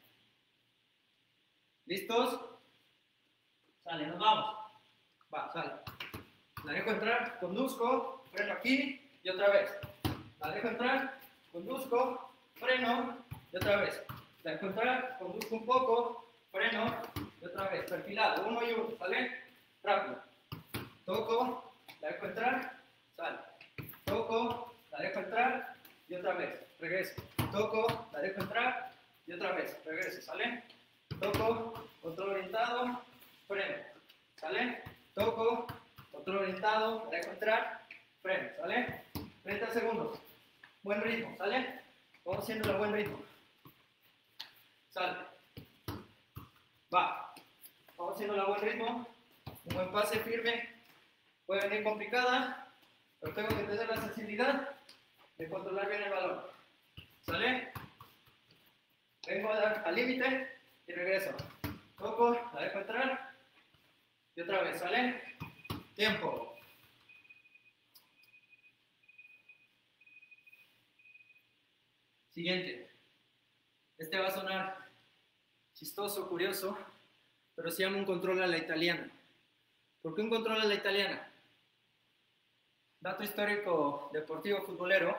¿Listos? Sale, nos vamos. Va, sale. La dejo entrar, conduzco, freno aquí y otra vez. La dejo entrar, conduzco, freno y otra vez. La dejo entrar, conduzco un poco, freno y otra vez. Perfilado, uno y uno, ¿sale? Rápido. Toco, la dejo entrar, sale. Toco, la dejo entrar y otra vez. Regreso. Toco, la dejo entrar y otra vez. Regreso, ¿sale? Toco, control orientado, freno, ¿sale? Toco, control orientado, la dejo entrar, freno, ¿sale? treinta segundos. Buen ritmo, ¿sale? Vamos haciéndolo a buen ritmo. Sale. Va. Vamos haciéndolo a buen ritmo. Un buen pase firme. Puede venir complicada, pero tengo que tener la sensibilidad de controlar bien el balón. ¿Sale? Vengo a dar al límite y regreso. Toco, la dejo entrar y otra vez, ¿sale? Tiempo. Siguiente. Este va a sonar chistoso, curioso, pero se llama un control a la italiana. ¿Por qué un control a la italiana? Dato histórico deportivo futbolero.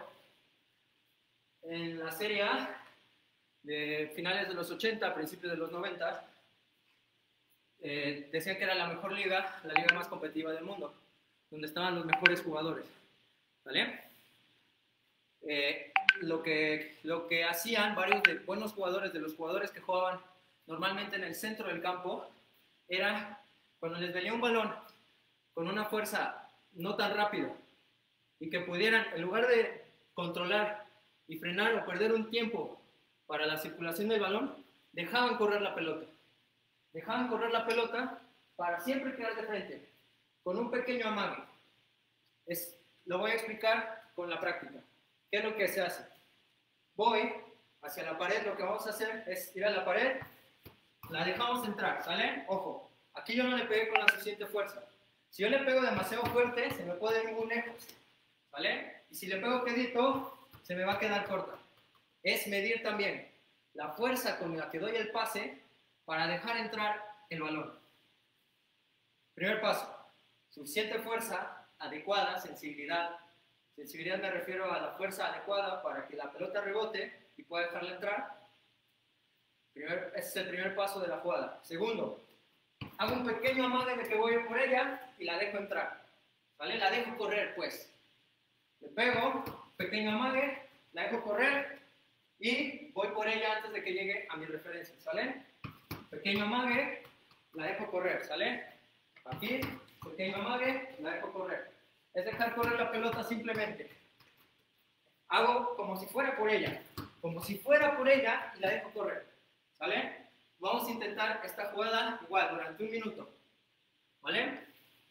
En la Serie A de finales de los ochenta, principios de los noventa, eh, decían que era la mejor liga, la liga más competitiva del mundo, donde estaban los mejores jugadores. ¿Vale? Eh, lo, que, lo que hacían varios de buenos jugadores, de los jugadores que jugaban normalmente en el centro del campo, era cuando les venía un balón con una fuerza no tan rápida y que pudieran, en lugar de controlar y frenar o perder un tiempo para la circulación del balón, dejaban correr la pelota. Dejaban correr la pelota para siempre quedar de frente, con un pequeño amague. Es, lo voy a explicar con la práctica. ¿Qué es lo que se hace? Voy hacia la pared, lo que vamos a hacer es ir a la pared, la dejamos entrar, ¿sale? Ojo, aquí yo no le pegué con la suficiente fuerza. Si yo le pego demasiado fuerte, se me puede ir muy lejos, ¿vale? Y si le pego quedito, se me va a quedar corta. Es medir también la fuerza con la que doy el pase para dejar entrar el balón. Primer paso, suficiente fuerza, adecuada, sensibilidad. Sensibilidad me refiero a la fuerza adecuada para que la pelota rebote y pueda dejarla entrar. Primer, ese es el primer paso de la jugada. Segundo, hago un pequeño amague de que voy por ella y la dejo entrar. ¿Vale? La dejo correr, pues. Le pego, pequeño amague, la dejo correr y voy por ella antes de que llegue a mi referencia. ¿Sale? Pequeño amague, la dejo correr. ¿Sale? Aquí, pequeño amague, la dejo correr. Es dejar correr la pelota simplemente. Hago como si fuera por ella. Como si fuera por ella y la dejo correr. ¿Vale? Vamos a intentar esta jugada igual durante un minuto. ¿Vale?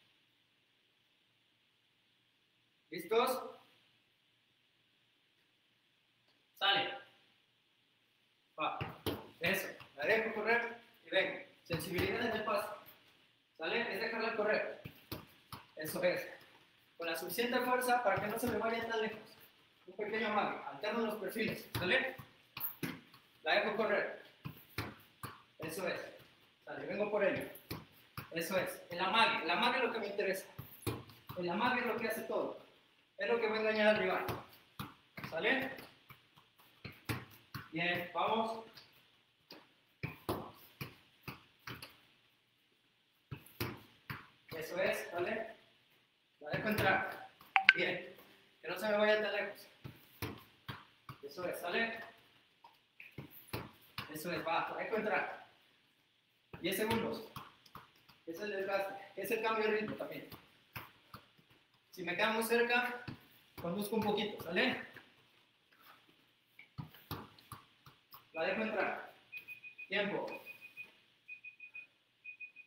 ¿Listos? Sale. Va. Eso. La dejo correr y vengo. Sensibilidad en el paso. ¿Sale? Es dejarla correr. Eso es. Con la suficiente fuerza para que no se me vaya tan lejos. Un pequeño amague. Alterno los perfiles. ¿Sale? La dejo correr. Eso es. Sale, vengo por ello. Eso es. El amague. El amague es lo que me interesa. El amague es lo que hace todo. Es lo que va a engañar al rival. ¿Sale? Bien, vamos. Eso es, ¿vale? La dejo entrar. Bien. Que no se me vaya tan lejos. Eso es, ¿sale? Eso es, va. La dejo entrar. diez segundos. Es el desgaste. Es el cambio de ritmo también. Si me queda muy cerca, conduzco un poquito, ¿sale? La dejo entrar. Tiempo.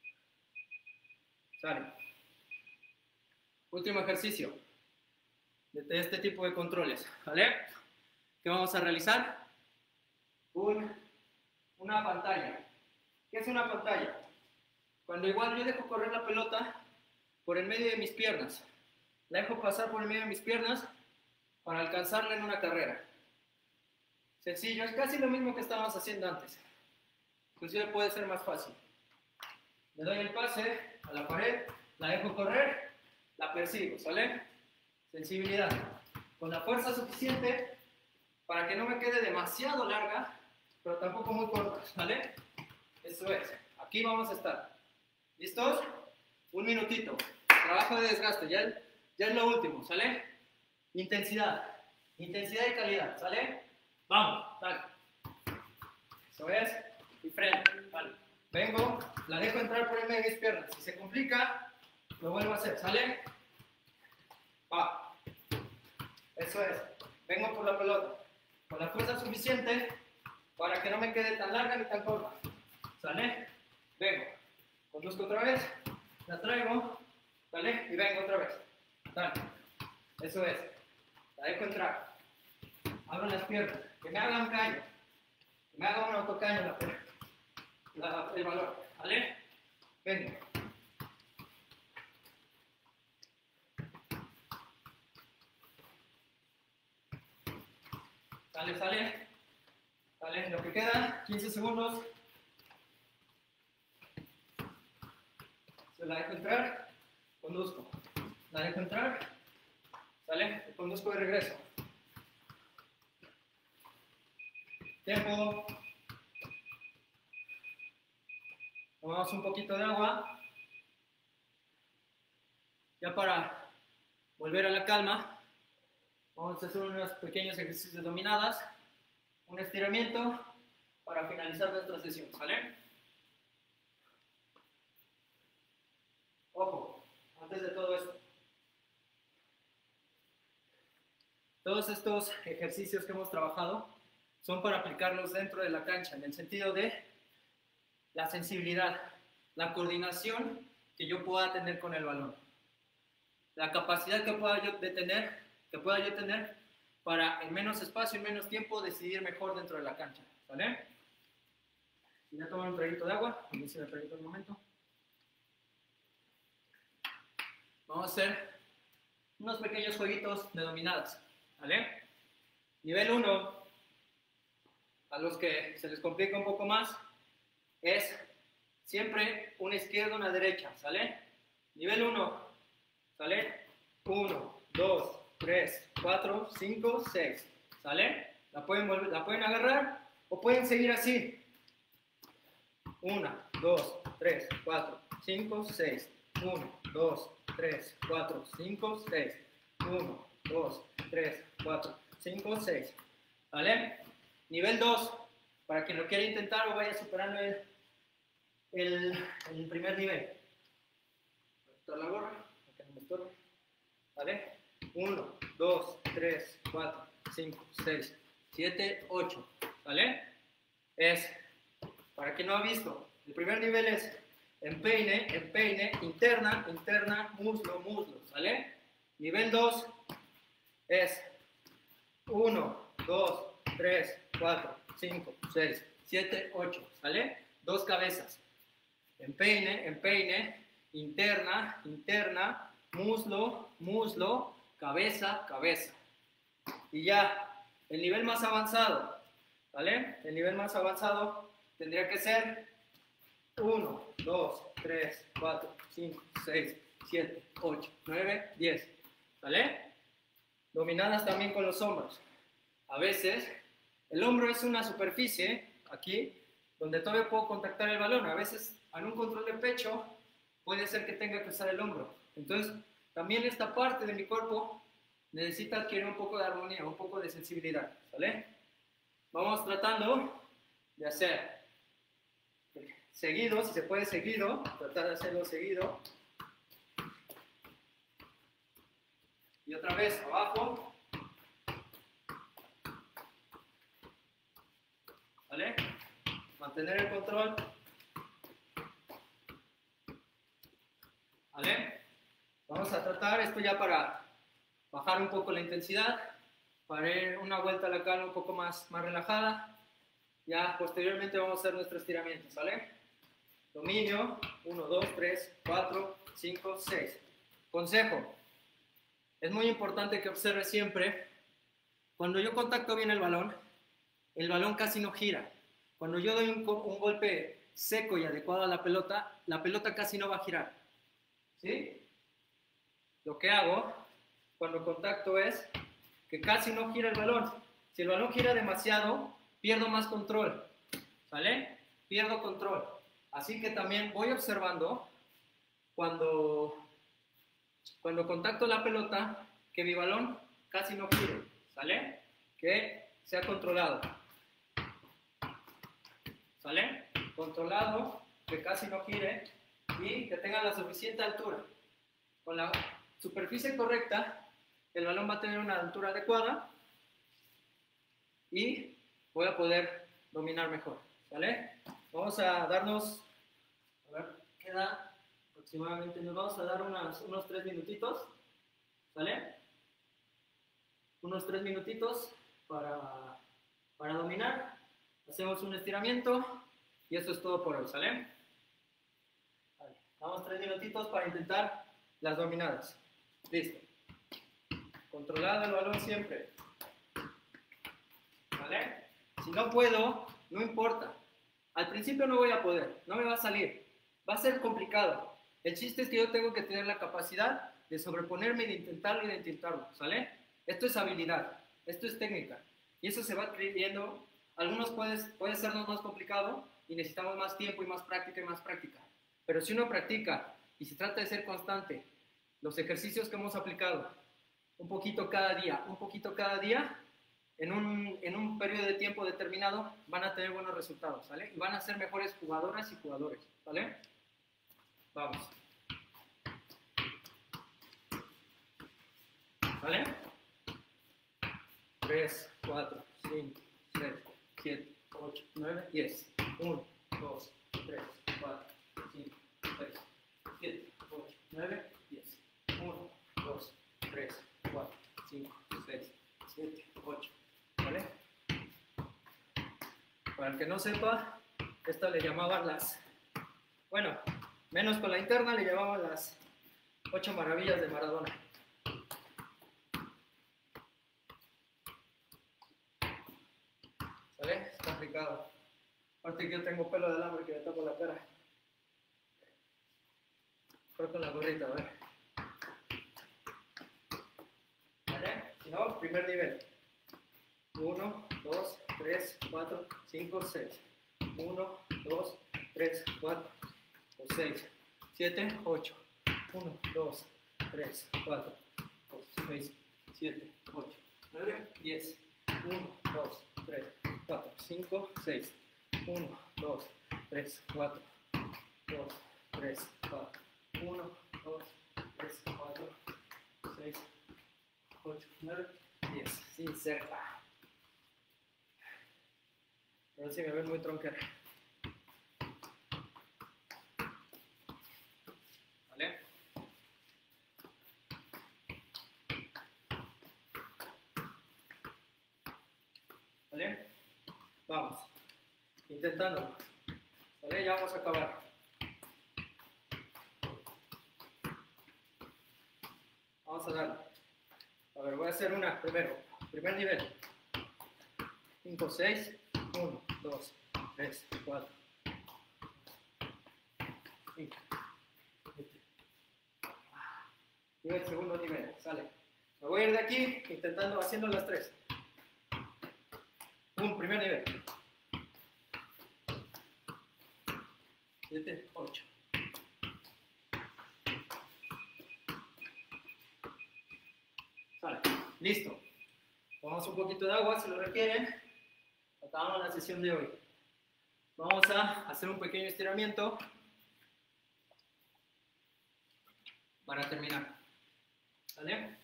Sale. Último ejercicio. de este tipo de controles, ¿vale? ¿Qué vamos a realizar? Un, una pantalla. ¿Qué es una pantalla? Cuando igual yo dejo correr la pelota por el medio de mis piernas. La dejo pasar por el medio de mis piernas para alcanzarla en una carrera. Sencillo, es casi lo mismo que estábamos haciendo antes. Inclusive puede ser más fácil. Le doy el pase a la pared, la dejo correr, la persigo, ¿sale? Sensibilidad. Con la fuerza suficiente para que no me quede demasiado larga, pero tampoco muy corta, ¿vale? Eso es. Aquí vamos a estar. ¿Listos? Un minutito. Trabajo de desgaste. Ya, ya es lo último, ¿sale? Intensidad. Intensidad y calidad, ¿sale? Vamos, dale. Eso es. Y freno, vale. Vengo, la dejo entrar por el medio de mis piernas. Si se complica, lo vuelvo a hacer, ¿sale? Va. Eso es. Vengo por la pelota. Con la fuerza suficiente para que no me quede tan larga ni tan corta. ¿Sale? Vengo. Conduzco otra vez. La traigo. ¿Sale? Y vengo otra vez. Dale. Eso es. La dejo entrar. Abro las piernas. Que me haga un caño. Que me haga un autocaño la, la, el balón. ¿Vale? Vengo. Sale, sale. Sale. Lo que queda, quince segundos. Se la dejo entrar. Conduzco. La dejo entrar. Sale. Conduzco de regreso. Tiempo. Tomamos un poquito de agua. Ya para volver a la calma, vamos a hacer unos pequeños ejercicios de dominadas, un estiramiento para finalizar nuestra sesión, ¿sale? Ojo, antes de todo esto, todos estos ejercicios que hemos trabajado son para aplicarlos dentro de la cancha, en el sentido de la sensibilidad, la coordinación que yo pueda tener con el balón, la capacidad que pueda yo de tener, que pueda yo tener para en menos espacio, en menos tiempo, decidir mejor dentro de la cancha, ¿vale? Voy a tomar un traguito de agua, a mí se me permite un momento. Vamos a hacer unos pequeños jueguitos de dominadas, ¿vale? Nivel uno, a los que se les complica un poco más, es siempre una izquierda, una derecha, ¿sale? Nivel uno, ¿sale? uno, dos, tres, cuatro, cinco, seis, ¿sale? La pueden, volver, la pueden agarrar o pueden seguir así. uno, dos, tres, cuatro, cinco, seis. uno, dos, tres, cuatro, cinco, seis. uno, dos, tres, cuatro, cinco, seis. ¿Vale? Nivel dos, para quien lo quiera intentar o vaya superando el, el, el primer nivel. Voy a la gorra, para que no me estorbe. ¿Vale? uno, dos, tres, cuatro, cinco, seis, siete, ocho. ¿Vale? Es, para quien no ha visto, el primer nivel es empeine, empeine, interna, interna, muslo, muslo. ¿Vale? Nivel dos es uno, dos, tres, cuatro, cinco, seis, siete, ocho. ¿Vale? Dos cabezas. Empeine, empeine, interna, interna, muslo, muslo, cabeza, cabeza. Y ya, el nivel más avanzado, ¿vale? El nivel más avanzado tendría que ser uno, dos, tres, cuatro, cinco, seis, siete, ocho, nueve, diez. ¿Vale? Dominadas también con los hombros. A veces, el hombro es una superficie, aquí, donde todavía puedo contactar el balón. A veces, en un control de pecho, puede ser que tenga que usar el hombro. Entonces, también esta parte de mi cuerpo necesita adquirir un poco de armonía, un poco de sensibilidad, ¿vale? Vamos tratando de hacer seguido, si se puede seguido, tratar de hacerlo seguido. Y otra vez abajo. ¿Vale? Mantener el control. ¿Vale? Vamos a tratar esto ya para bajar un poco la intensidad para ir una vuelta a la calma un poco más, más relajada. Ya posteriormente vamos a hacer nuestro estiramiento, ¿sale? Dominio, uno, dos, tres, cuatro, cinco, seis. Consejo, es muy importante que observe siempre, cuando yo contacto bien el balón, el balón casi no gira. Cuando yo doy un, un golpe seco y adecuado a la pelota, la pelota casi no va a girar. ¿Sí? Lo que hago cuando contacto es que casi no gira el balón. Si el balón gira demasiado, pierdo más control. ¿Sale? Pierdo control. Así que también voy observando cuando, cuando contacto la pelota que mi balón casi no gire. ¿Sale? Que sea controlado. ¿Sale? Controlado, que casi no gire y que tenga la suficiente altura. Con la superficie correcta, el balón va a tener una altura adecuada y voy a poder dominar mejor. ¿Sale? Vamos a darnos, a ver, queda aproximadamente, nos vamos a dar unas, unos tres minutitos. ¿Sale? Unos tres minutitos para, para dominar. Hacemos un estiramiento y eso es todo por hoy, ¿sale? Vale. Damos tres minutitos para intentar las dominadas. Listo. Controlado el balón siempre. ¿Vale? Si no puedo, no importa. Al principio no voy a poder, no me va a salir. Va a ser complicado. El chiste es que yo tengo que tener la capacidad de sobreponerme y de intentarlo y de intentarlo, ¿sale? Esto es habilidad, esto es técnica. Y eso se va adquiriendo. Algunos puede, puede sernos más complicado y necesitamos más tiempo y más práctica y más práctica. Pero si uno practica y se trata de ser constante, los ejercicios que hemos aplicado, un poquito cada día, un poquito cada día, en un, en un periodo de tiempo determinado, van a tener buenos resultados, ¿sale? Y van a ser mejores jugadoras y jugadores, ¿vale? Vamos. ¿Vale? tres, cuatro, cinco, seis, siete, ocho, nueve, diez. uno, dos, tres, cuatro, cinco, seis, siete, ocho, nueve, diez. uno, dos, tres, cuatro, cinco, seis, siete, ocho. ¿Vale? Para el que no sepa, esta le llamaban las, bueno, menos con la interna le llamaban las ocho maravillas de Maradona. ¿Vale? Está complicado. Aparte que yo tengo pelo de alambre que me tapa la cara. Creo con la gorrita, a ver. ¿Vale? Si no, primer nivel. uno, dos, tres, cuatro, cinco, seis. uno, dos, tres, cuatro, seis, siete, ocho. uno, dos, tres, cuatro, seis, siete, ocho, nueve, diez. uno, dos, tres, cuatro, cinco, seis. uno, dos, tres, cuatro, dos, tres, cuatro. uno, dos, tres, cuatro, seis, ocho, nueve, diez. Sin cerca. Pero si me ven muy tronquera. ¿Vale? ¿Vale? Vamos. Intentándolo. ¿Vale? Ya vamos a acabar. Vamos a darle. A ver, voy a hacer una primero. Primer nivel. cinco, seis. uno, dos, tres, cuatro, cinco, siete. Y el segundo nivel. Sale. Me voy a ir de aquí intentando haciendo las tres. Un primer nivel. siete, ocho. Sale. Listo. Tomamos un poquito de agua si lo requieren. Acabamos la sesión de hoy. Vamos a hacer un pequeño estiramiento para terminar. ¿Vale?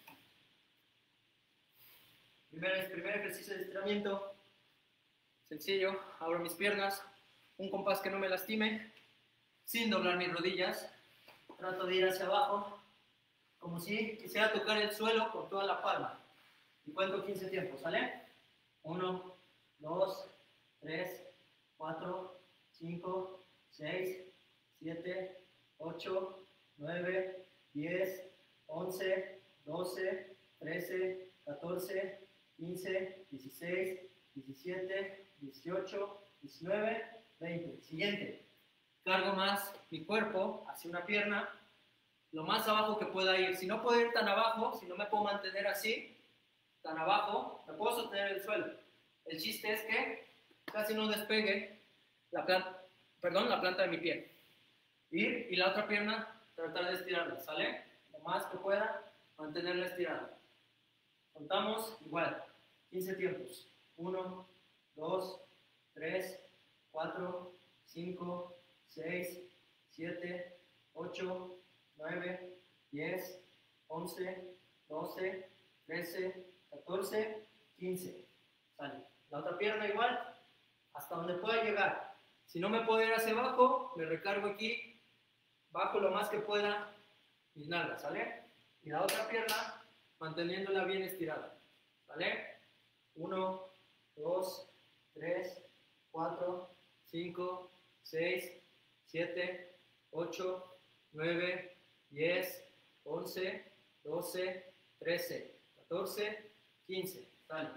Primer, primer ejercicio de estiramiento. Sencillo. Abro mis piernas. Un compás que no me lastime. Sin doblar mis rodillas. Trato de ir hacia abajo. como si quisiera tocar el suelo con toda la palma. Y cuento quince tiempos, ¿sale? uno, dos, tres, cuatro, cinco, seis, siete, ocho, nueve, diez, once, doce, trece, catorce, quince, dieciséis, diecisiete, dieciocho, diecinueve, veinte. Siguiente. Cargo más mi cuerpo hacia una pierna, lo más abajo que pueda ir. Si no puedo ir tan abajo, si no me puedo mantener así, tan abajo, me puedo sostener el suelo. El chiste es que casi no despegue la planta, perdón, la planta de mi pie. Ir y la otra pierna, tratar de estirarla, ¿sale? Lo más que pueda, mantenerla estirada. Contamos igual, quince tiempos. uno, dos, tres, cuatro, cinco, seis, siete, ocho, nueve, diez, once, doce, trece, catorce, quince. Sale. La otra pierna igual, hasta donde pueda llegar. Si no me puedo ir hacia abajo, me recargo aquí, bajo lo más que pueda mis nalgas, ¿sale? Y la otra pierna, manteniéndola bien estirada, ¿sale? uno, dos, tres, cuatro, cinco, seis, siete, ocho, nueve, diez, once, doce, trece, catorce, quince, ¿sale?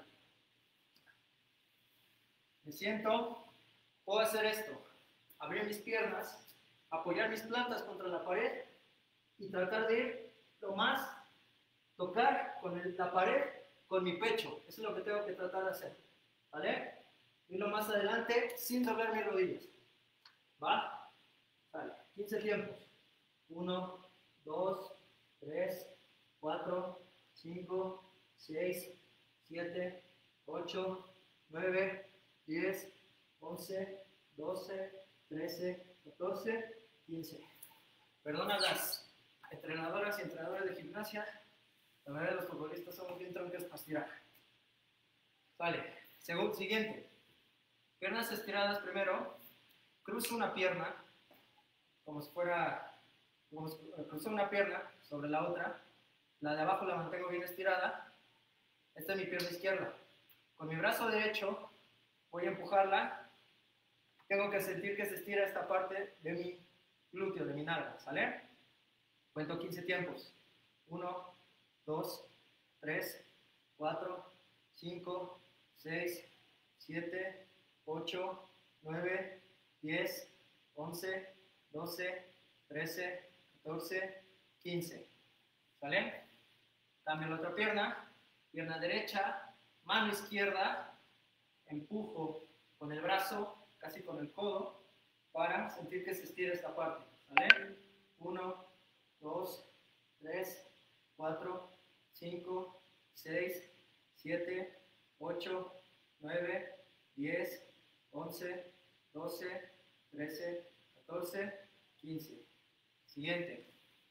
Me siento, puedo hacer esto, abrir mis piernas, apoyar mis plantas contra la pared y tratar de ir lo más, tocar con el, la pared con mi pecho. Eso es lo que tengo que tratar de hacer, ¿vale? Ir lo más adelante sin doblar mis rodillas, ¿va? Vale, quince tiempos. uno, dos, tres, cuatro, cinco, seis, siete, ocho, nueve, diez, once, doce, trece, catorce, quince. Perdona las entrenadoras y entrenadores de gimnasia, la mayoría de los futbolistas somos bien tronques para estirar. Vale, segundo, siguiente. Piernas estiradas primero, cruzo una pierna, como si fuera, como si, cruzo una pierna sobre la otra, la de abajo la mantengo bien estirada, esta es mi pierna izquierda. Con mi brazo derecho voy a empujarla, tengo que sentir que se estira esta parte de mi glúteo, de mi nalga, ¿sale? Cuento quince tiempos. uno, dos, tres, cuatro, cinco, seis, siete, ocho, nueve, diez, once, doce, trece, catorce, quince. ¿Sale? Cambio la otra pierna, pierna derecha, mano izquierda, empujo con el brazo, casi con el codo, para sentir que se estira esta parte. ¿Sale? uno, dos, tres, cuatro, cinco, seis, siete, ocho, nueve, diez, once, doce, trece, catorce, quince. Siguiente.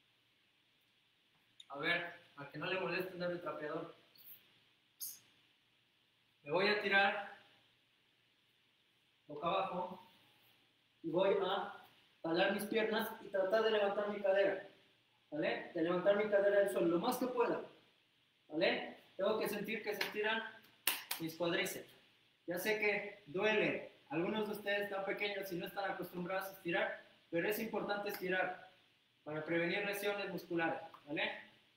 A ver, a que no le molesten darme el trapeador. Me voy a tirar boca abajo y voy a jalar mis piernas y tratar de levantar mi cadera, ¿vale? De levantar mi cadera del suelo, lo más que pueda, ¿vale? Tengo que sentir que se estiran mis cuádriceps. Ya sé que duele, algunos de ustedes están pequeños y no están acostumbrados a estirar, pero es importante estirar para prevenir lesiones musculares, ¿vale?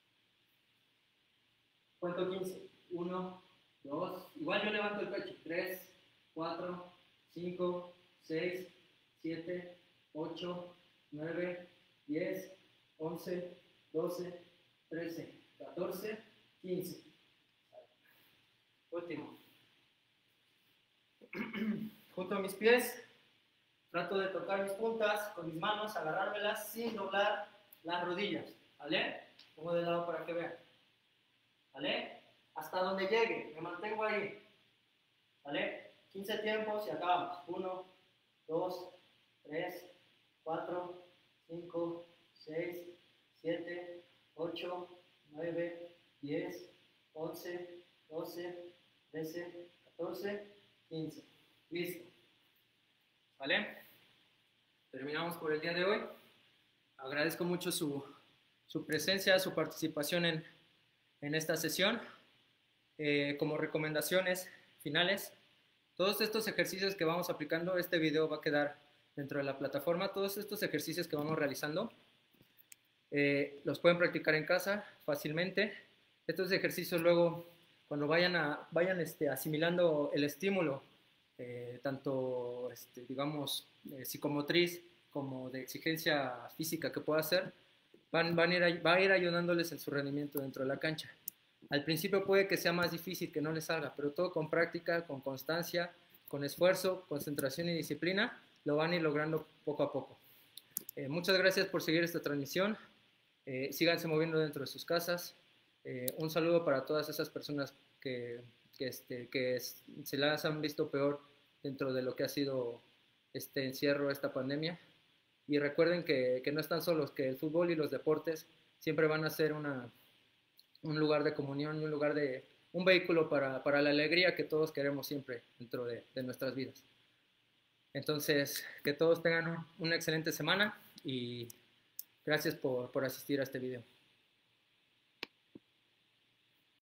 Cuento quince. uno, dos, igual yo levanto el pecho. tres, cuatro, cinco, seis, siete, ocho, nueve, diez, once, doce, trece, catorce, quince. Último. Junto a mis pies, trato de tocar mis puntas con mis manos, agarrármelas sin doblar las rodillas, ¿vale? Pongo de lado para que vean, ¿vale? Hasta donde llegue, me mantengo ahí, ¿vale? quince tiempos y acabamos. uno, dos, tres, cuatro, cinco, seis, siete, ocho, nueve, diez, once, doce, trece, catorce, quince. Listo. ¿Vale? Terminamos por el día de hoy. Agradezco mucho su su presencia, su participación en, en esta sesión. Eh, como recomendaciones finales, todos estos ejercicios que vamos aplicando, este video va a quedar dentro de la plataforma. Todos estos ejercicios que vamos realizando eh, los pueden practicar en casa fácilmente. Estos ejercicios luego, cuando vayan, a, vayan este, asimilando el estímulo, eh, tanto este, digamos eh, psicomotriz como de exigencia física que pueda hacer, van, van a ir, va a ir ayudándoles en su rendimiento dentro de la cancha. Al principio puede que sea más difícil, que no les salga, pero todo con práctica, con constancia, con esfuerzo, concentración y disciplina, lo van a ir logrando poco a poco. Eh, muchas gracias por seguir esta transmisión. Eh, síganse moviendo dentro de sus casas. Eh, un saludo para todas esas personas que, que, este, que es, se las han visto peor dentro de lo que ha sido este encierro, esta pandemia. Y recuerden que, que no están solos, que el fútbol y los deportes siempre van a ser una... un lugar de comunión, un lugar de, un vehículo para, para la alegría que todos queremos siempre dentro de, de nuestras vidas. Entonces, que todos tengan un, una excelente semana y gracias por, por asistir a este video.